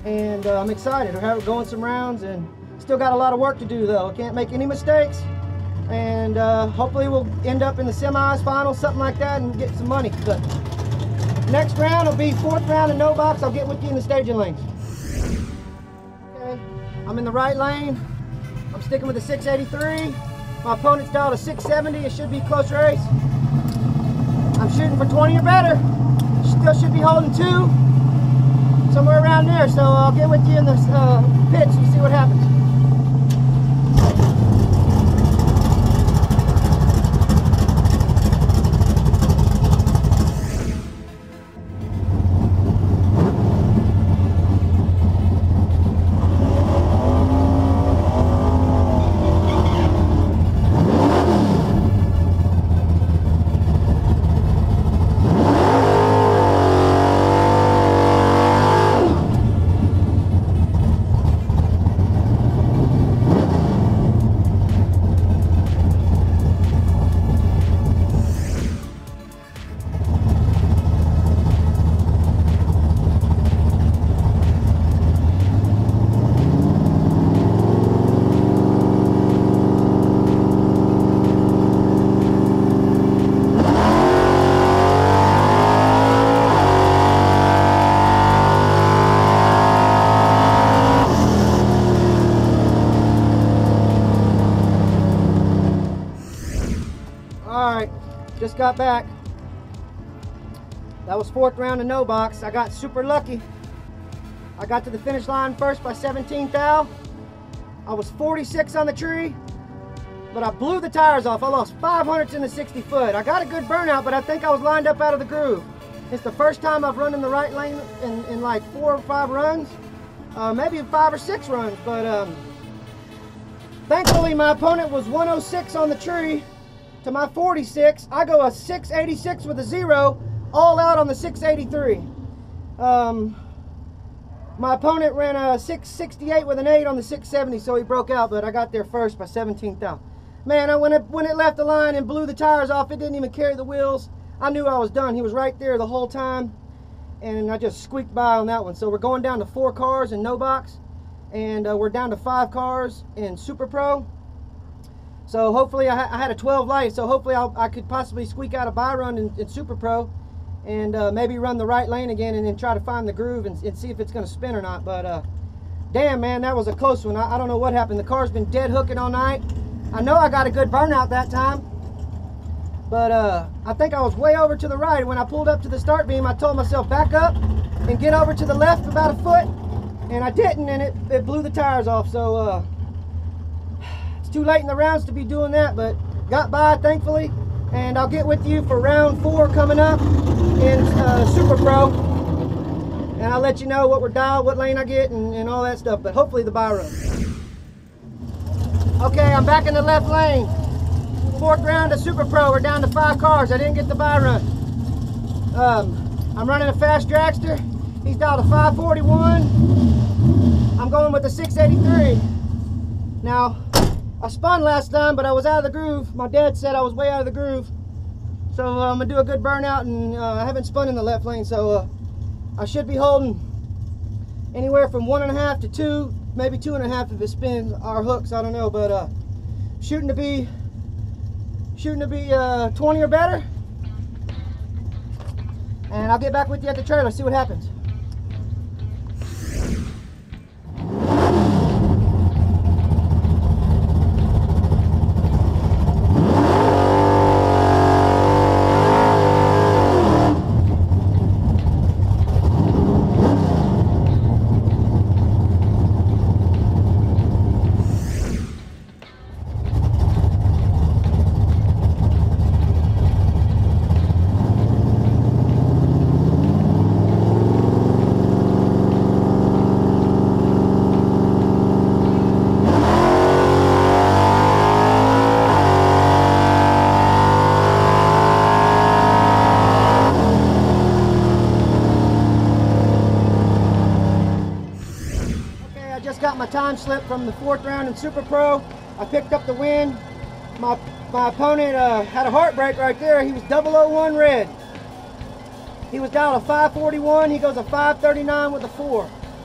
and uh, I'm excited. We're going some rounds, and still got a lot of work to do though. I can't make any mistakes, and uh, hopefully we'll end up in the semis, finals, something like that, and get some money. But next round will be fourth round in no box. I'll get with you in the staging lanes. Okay, I'm in the right lane. I'm sticking with the six eighty-three. My opponent's dialed a six seventy. It should be a close race. I'm shooting for twenty or better. Still should be holding two, somewhere around there. So I'll get with you in the uh, pitch and see what happens. Just got back. That was fourth round in no box. I got super lucky. I got to the finish line first by seventeen thou. I was forty-six on the tree, but I blew the tires off. I lost five hundredths in the sixty foot. I got a good burnout, but I think I was lined up out of the groove. It's the first time I've run in the right lane in, in like four or five runs, uh, maybe five or six runs, but um, thankfully my opponent was one oh six on the tree to my forty-six. I go a six eighty-six with a zero, all out on the six eighty-three. Um, my opponent ran a six sixty-eight with an eight on the six seventy, so he broke out, but I got there first by seventeen thou. Man, I, when, it, when it left the line and blew the tires off, it didn't even carry the wheels. I knew I was done. He was right there the whole time, and I just squeaked by on that one. So we're going down to four cars in no box, and uh, we're down to five cars in Super Pro. So hopefully, I, ha I had a twelve light, so hopefully I'll, I could possibly squeak out a buy run in, in Super Pro, and uh, maybe run the right lane again and then try to find the groove and, and see if it's going to spin or not. But uh, damn, man, that was a close one. I, I don't know what happened. The car's been dead hooking all night. I know I got a good burnout that time, but uh, I think I was way over to the right. When I pulled up to the start beam, I told myself back up and get over to the left about a foot, and I didn't, and it, it blew the tires off. So uh, too late in the rounds to be doing that, but got by thankfully, and I'll get with you for round four coming up in uh, Super Pro, and I'll let you know what we're dialed, what lane I get, and, and all that stuff, but hopefully the buy run. Okay, I'm back in the left lane. Fourth round of Super Pro. We're down to five cars. I didn't get the buy run. Um, I'm running a fast dragster. He's dialed a five forty-one. I'm going with the six eighty-three. Now, I spun last time, but I was out of the groove. My dad said I was way out of the groove. So uh, I'm gonna do a good burnout, and uh, I haven't spun in the left lane, so uh, I should be holding anywhere from one and a half to two, maybe two and a half if it spins our hooks, I don't know, but uh, shooting to be shooting to be uh, twenty or better. And I'll get back with you at the trailer, see what happens. Got my time slip from the fourth round in Super Pro. I picked up the win. My my opponent uh, had a heartbreak right there. He was double oh one red. He was down a five forty-one. He goes a five thirty-nine with a four.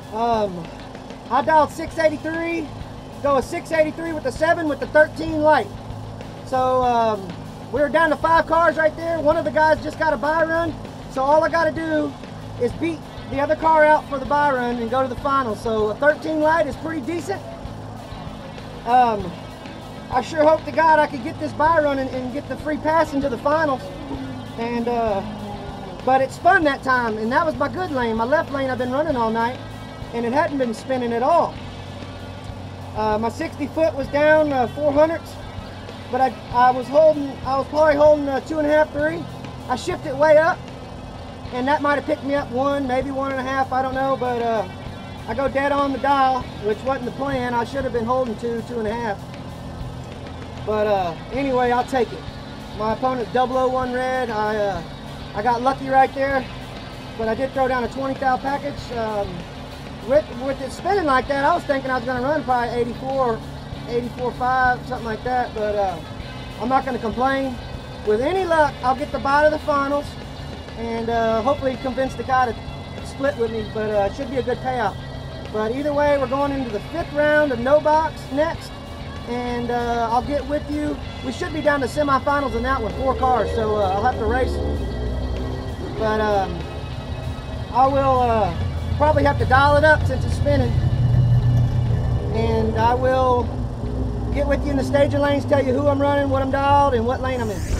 Um, I dialed six eighty-three, go a six eighty-three with the seven with the thirteen light. So um, we were down to five cars right there. One of the guys just got a buy run. So all I got to do is beat the other car out for the buy run and go to the final. So a thirteen light is pretty decent. Um, I sure hope to God I could get this buy run and, and get the free pass into the finals. And uh, but it's fun that time, and that was my good lane. My left lane I've been running all night, and it hadn't been spinning at all. Uh, my sixty foot was down uh, four hundredths, but I, I was holding, I was probably holding uh, two and a half, three. I shifted way up, and that might have picked me up one, maybe one and a half, I don't know, but uh, I go dead on the dial, which wasn't the plan. I should have been holding two, two and a half. But uh, anyway, I'll take it. My opponent's double oh one red. I, uh, I got lucky right there, but I did throw down a twenty thou package. Um, with, with it spinning like that, I was thinking I was going to run probably eighty-four, eighty-four five, something like that, but uh, I'm not going to complain. With any luck, I'll get the bye to the finals, and uh, hopefully convince the guy to split with me, but uh, it should be a good payout. But either way, we're going into the fifth round of no box next, and uh, I'll get with you. We should be down to semifinals in that one, four cars, so uh, I'll have to race. But um, I will uh, probably have to dial it up since it's spinning, and I will get with you in the staging lanes, tell you who I'm running, what I'm dialed, and what lane I'm in.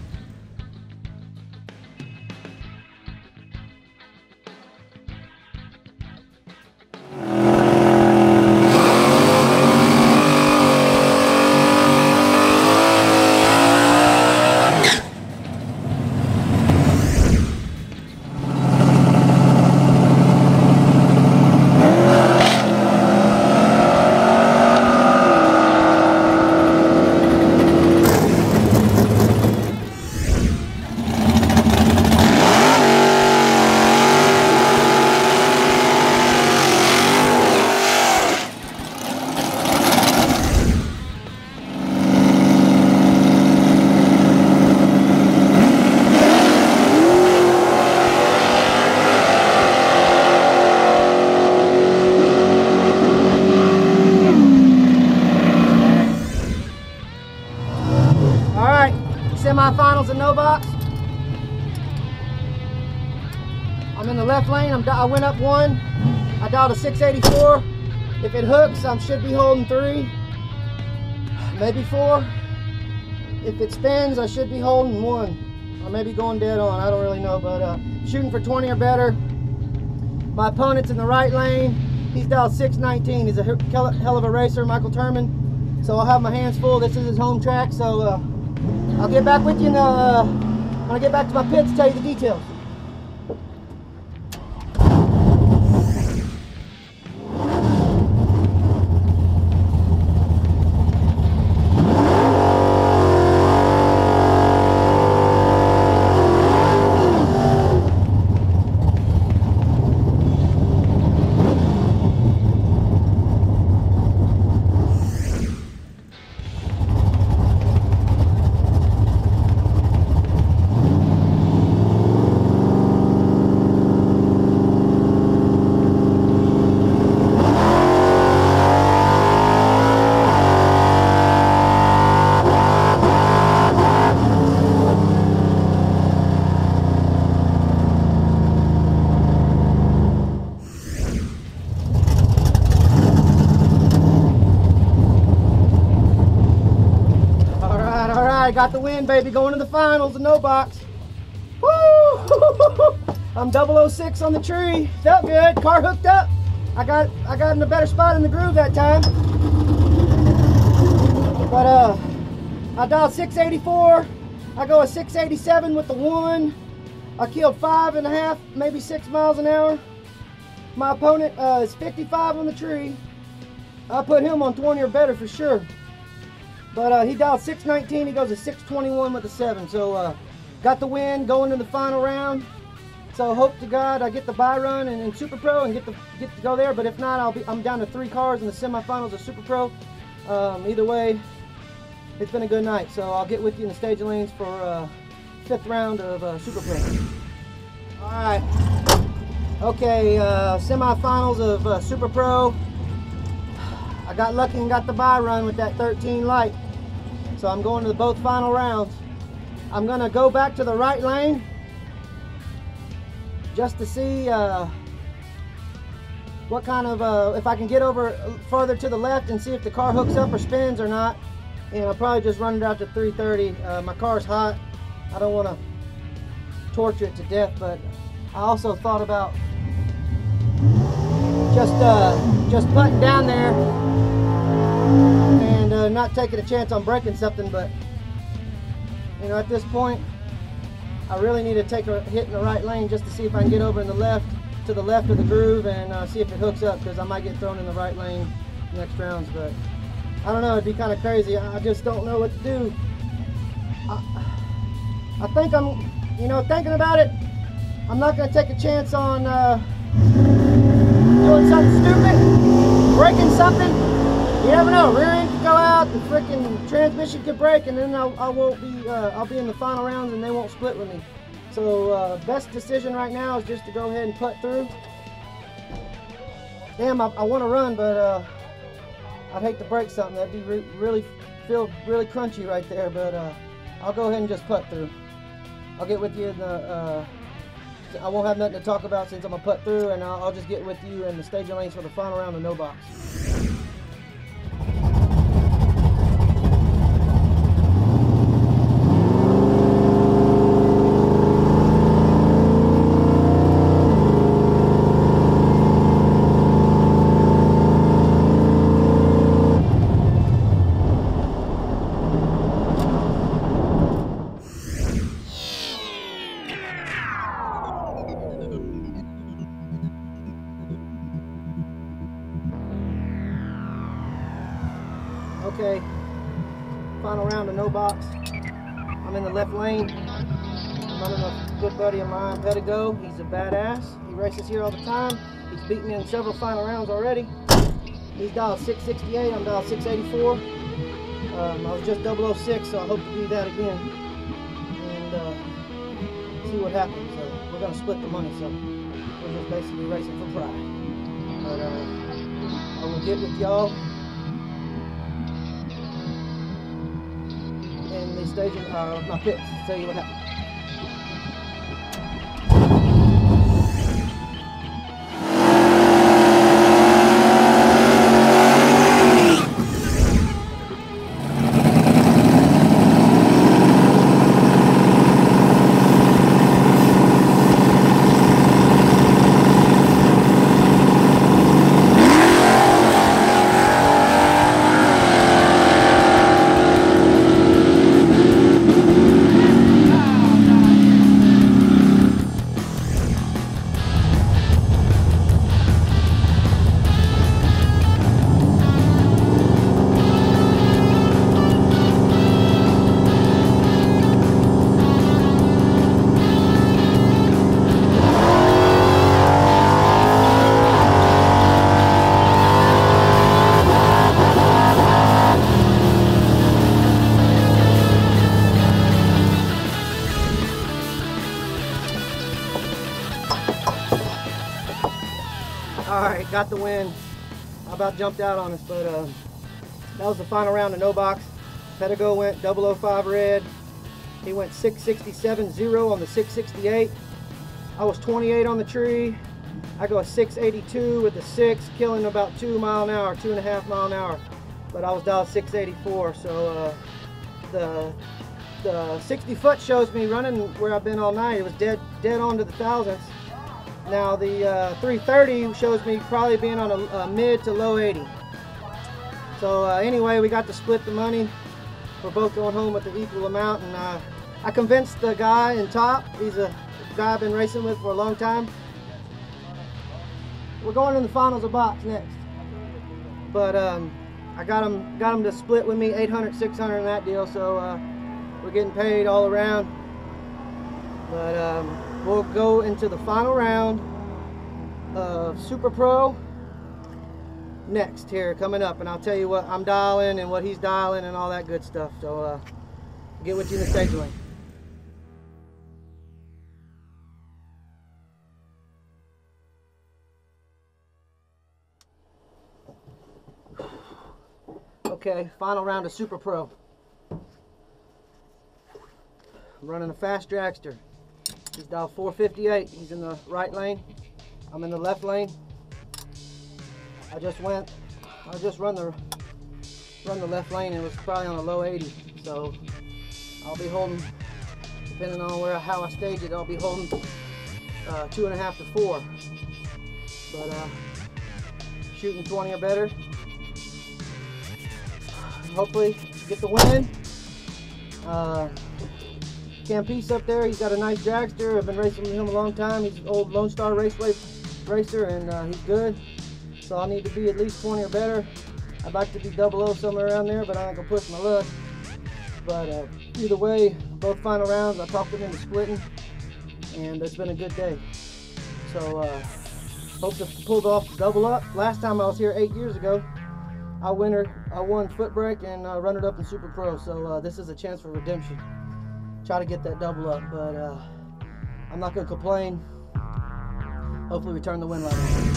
Semi-finals in no box. I'm in the left lane. I'm, I went up one. I dialed a six eighty-four. If it hooks, I should be holding three, maybe four. If it spins, I should be holding one. I may be going dead on. I don't really know, but uh, shooting for twenty or better. My opponent's in the right lane. He's dialed six nineteen. He's a hell of a racer, Michael Turman. So I'll have my hands full. This is his home track, so. Uh, I'll get back with you in the, uh, when I get back to my pits to tell you the details. I got the win, baby, going to the finals in no box. Woo! I'm double oh six on the tree. Felt good. Car hooked up. I got I got in a better spot in the groove that time. But uh, I dialed six eighty-four. I go a six eighty-seven with the one. I killed five and a half, maybe six miles an hour. My opponent uh, is fifty-five on the tree. I put him on twenty or better for sure. But uh, he dialed six nineteen, he goes to six twenty-one with the seven. So uh, got the win going in the final round. So hope to God I get the bye run and in Super Pro and get to get to go there. But if not, I'll be I'm down to three cars in the semifinals of Super Pro. Um, either way, it's been a good night. So I'll get with you in the staging lanes for uh, fifth round of uh, Super Pro. All right. Okay, uh, semifinals of uh, Super Pro. I got lucky and got the bye run with that thirteen light. So I'm going to both final rounds. I'm gonna go back to the right lane just to see uh, what kind of, uh, if I can get over further to the left and see if the car hooks up or spins or not. And I'll probably just run it out to three thirty. Uh, my car's hot. I don't want to torture it to death, but I also thought about just uh, just putting down there and uh, not taking a chance on breaking something. But you know, at this point, I really need to take a hit in the right lane just to see if I can get over in the left, to the left of the groove, and uh, see if it hooks up, because I might get thrown in the right lane next rounds. But I don't know, it'd be kind of crazy. I just don't know what to do. I, I think I'm, you know, thinking about it, I'm not going to take a chance on uh, doing something stupid, breaking something. You never know, rear end could go out, the freaking transmission could break, and then I'll, I won't be, uh, I'll be in the final rounds and they won't split with me. So uh, best decision right now is just to go ahead and putt through. Damn, I, I want to run, but uh, I'd hate to break something. That'd be re really, feel really crunchy right there, but uh, I'll go ahead and just putt through. I'll get with you in the, uh, I won't have nothing to talk about since I'm gonna putt through, and I'll, I'll just get with you in the staging lanes for the final round of no box. Okay, final round of no box. I'm in the left lane. I'm running a good buddy of mine, Pedigo. He's a badass. He races here all the time. He's beaten me in several final rounds already. He's dialed six sixty-eight, I'm dialed six eighty-four. Um, I was just double oh six, so I hope to do that again. And uh, see what happens. So we're going to split the money, so we're just basically racing for pride. But uh, I will get with y'all in the staging, uh, my pits, tell you what happened. Alright, got the win. I about jumped out on us, but uh, that was the final round of no box. Pedigo went double oh five red. He went six sixty-seven zero on the six sixty-eight. I was twenty-eight on the tree. I go a six eighty-two with the six, killing about two mile an hour, two and a half mile an hour. But I was dialed six eighty-four, so uh, the the sixty foot shows me running where I've been all night. It was dead dead on to the thousandths. Now the uh, three thirty shows me probably being on a, a mid to low eighty. So uh, anyway, we got to split the money. We're both going home with the equal amount, and uh, I convinced the guy in top. He's a guy I've been racing with for a long time. We're going in the finals of box next, but um, I got him got him to split with me eight hundred, six hundred in that deal. So uh, we're getting paid all around. But um, we'll go into the final round of Super Pro next here coming up, and I'll tell you what I'm dialing and what he's dialing and all that good stuff. So uh, get with you in the stage lane. Okay, final round of Super Pro. I'm running a fast dragster. He's dialed four fifty-eight. He's in the right lane. I'm in the left lane. I just went, I just run the run the left lane and it was probably on a low eighty. So I'll be holding, depending on where how I stage it, I'll be holding uh, two and a half to four. But uh, shooting twenty or better. Hopefully get the win. Uh, Campese up there, he's got a nice dragster. I've been racing with him a long time. He's an old Lone Star Raceway racer, and uh, he's good. So I need to be at least twenty or better. I'd like to be double O somewhere around there, but I ain't gonna push my luck. But uh, either way, both final rounds, I talked him into splitting, and it's been a good day. So uh, hope to pull off double up. Last time I was here eight years ago, I winner, I won foot brake and uh, runner up in Super Pro. So uh, this is a chance for redemption. Try to get that double up, but uh, I'm not gonna complain. Hopefully we turn the win light on.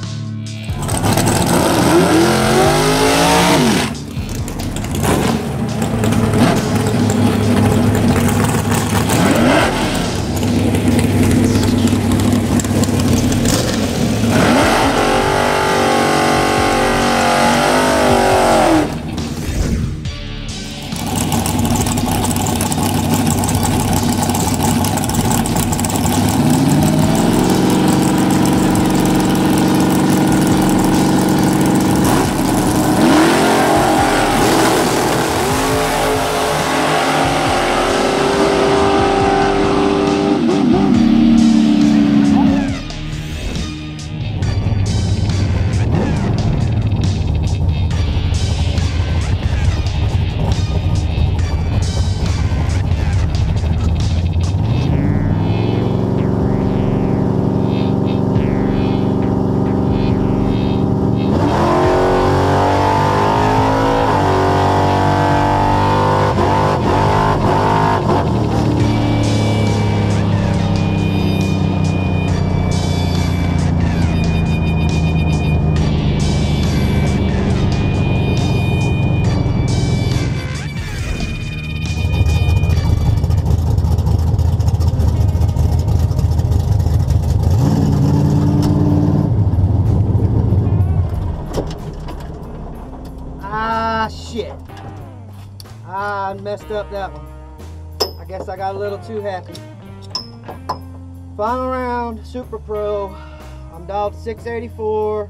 Ah, shit. I messed up that one. I guess I got a little too happy. Final round, Super Pro. I'm dialed six eighty-four.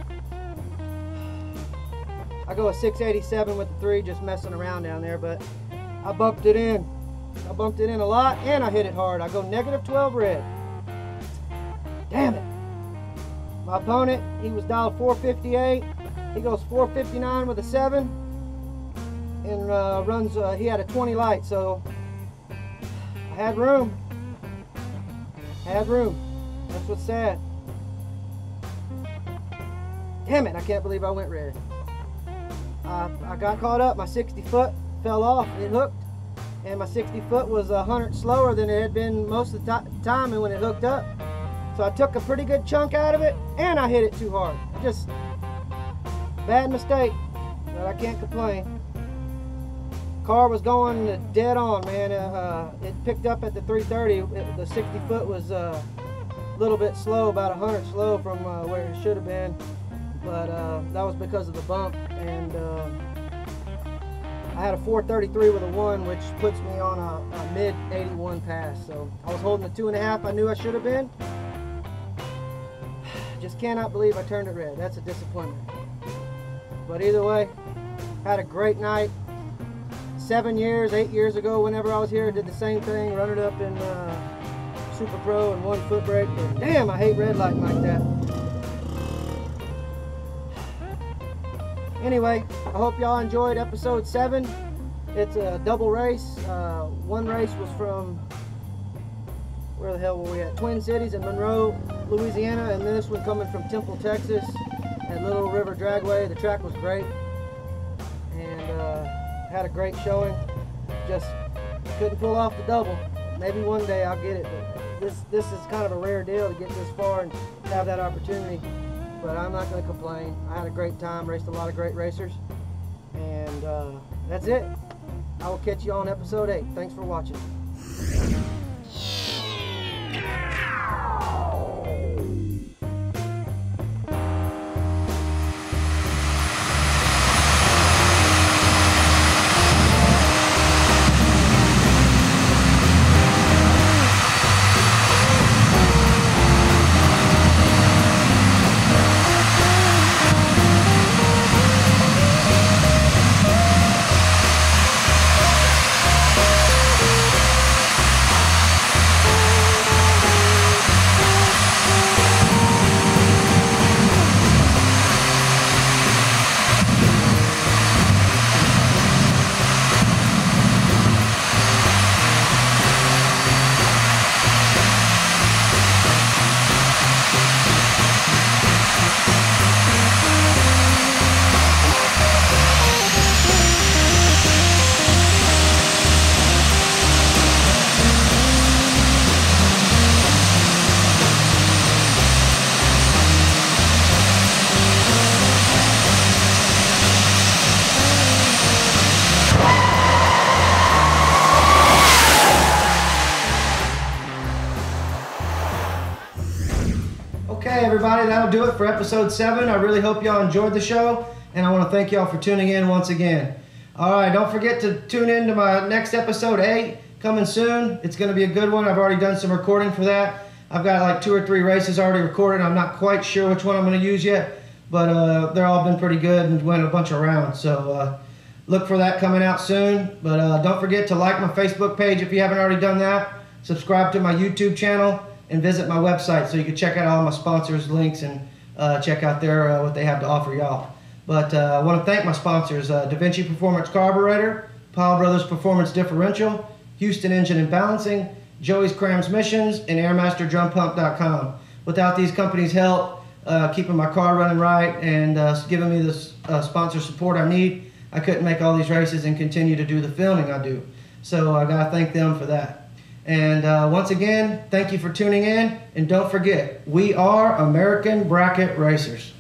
I go a six eighty-seven with the three, just messing around down there, but I bumped it in. I bumped it in a lot, and I hit it hard. I go negative twelve red. Damn it. My opponent, he was dialed four fifty-eight. He goes four fifty-nine with a seven, and uh, runs, uh, he had a twenty light, so I had room. I had room. That's what's sad. Damn it, I can't believe I went red. Uh, I got caught up, my sixty foot fell off, it hooked, and my sixty foot was a hundred slower than it had been most of the time and when it hooked up. So I took a pretty good chunk out of it, and I hit it too hard. Just bad mistake, but I can't complain. Car was going dead on, man. Uh, it picked up at the three thirty. It, the sixty foot was uh, a little bit slow, about a hundred slow from uh, where it should have been. But uh, that was because of the bump. And uh, I had a four thirty-three with a one, which puts me on a, a mid eighty-one pass. So I was holding the two and a half I knew I should have been. Just cannot believe I turned it red. That's a disappointment. But either way, had a great night. Seven years, eight years ago, whenever I was here, I did the same thing, run it up in uh, Super Pro and one foot brake. But damn, I hate red lighting like that. Anyway, I hope y'all enjoyed episode seven. It's a double race. Uh, one race was from, where the hell were we at? Twin Cities in Monroe, Louisiana, and this one coming from Temple, Texas. At Little River Dragway. The track was great, and uh, had a great showing. Just couldn't pull off the double. Maybe one day I'll get it, but this this is kind of a rare deal to get this far and have that opportunity. But I'm not going to complain. I had a great time, raced a lot of great racers, And uh, that's it. I will catch you on episode eight. Thanks for watching. Okay, everybody, that'll do it for episode seven. I really hope y'all enjoyed the show, and I want to thank y'all for tuning in once again. All right, don't forget to tune in to my next episode eight, coming soon. It's going to be a good one. I've already done some recording for that. I've got like two or three races already recorded. I'm not quite sure which one I'm going to use yet, but uh, they're all been pretty good and went a bunch of rounds. So uh, look for that coming out soon. But uh, don't forget to like my Facebook page if you haven't already done that. Subscribe to my YouTube channel. And visit my website so you can check out all my sponsors' links and uh, check out their uh, what they have to offer y'all. But uh, I want to thank my sponsors, uh, DaVinci Performance Carburetor, Powell Brothers Performance Differential, Houston Engine and Balancing, Joey's Transmissions, and Airmaster Drum Pump dot com. Without these companies' help, uh, keeping my car running right and uh, giving me the uh, sponsor support I need, I couldn't make all these races and continue to do the filming I do. So I got to thank them for that. And uh, once again, thank you for tuning in. And don't forget, we are American Bracket Racers.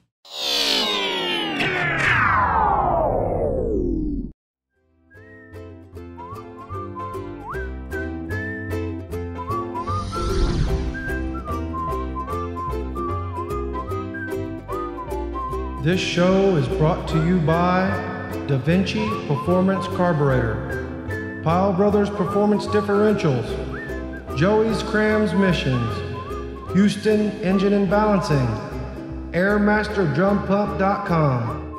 This show is brought to you by DaVinci Performance Carburetor, Powell Brothers Performance Differentials, Joey's Transmissions, Houston Engine and Balancing, Airmaster Drum Pump dot com.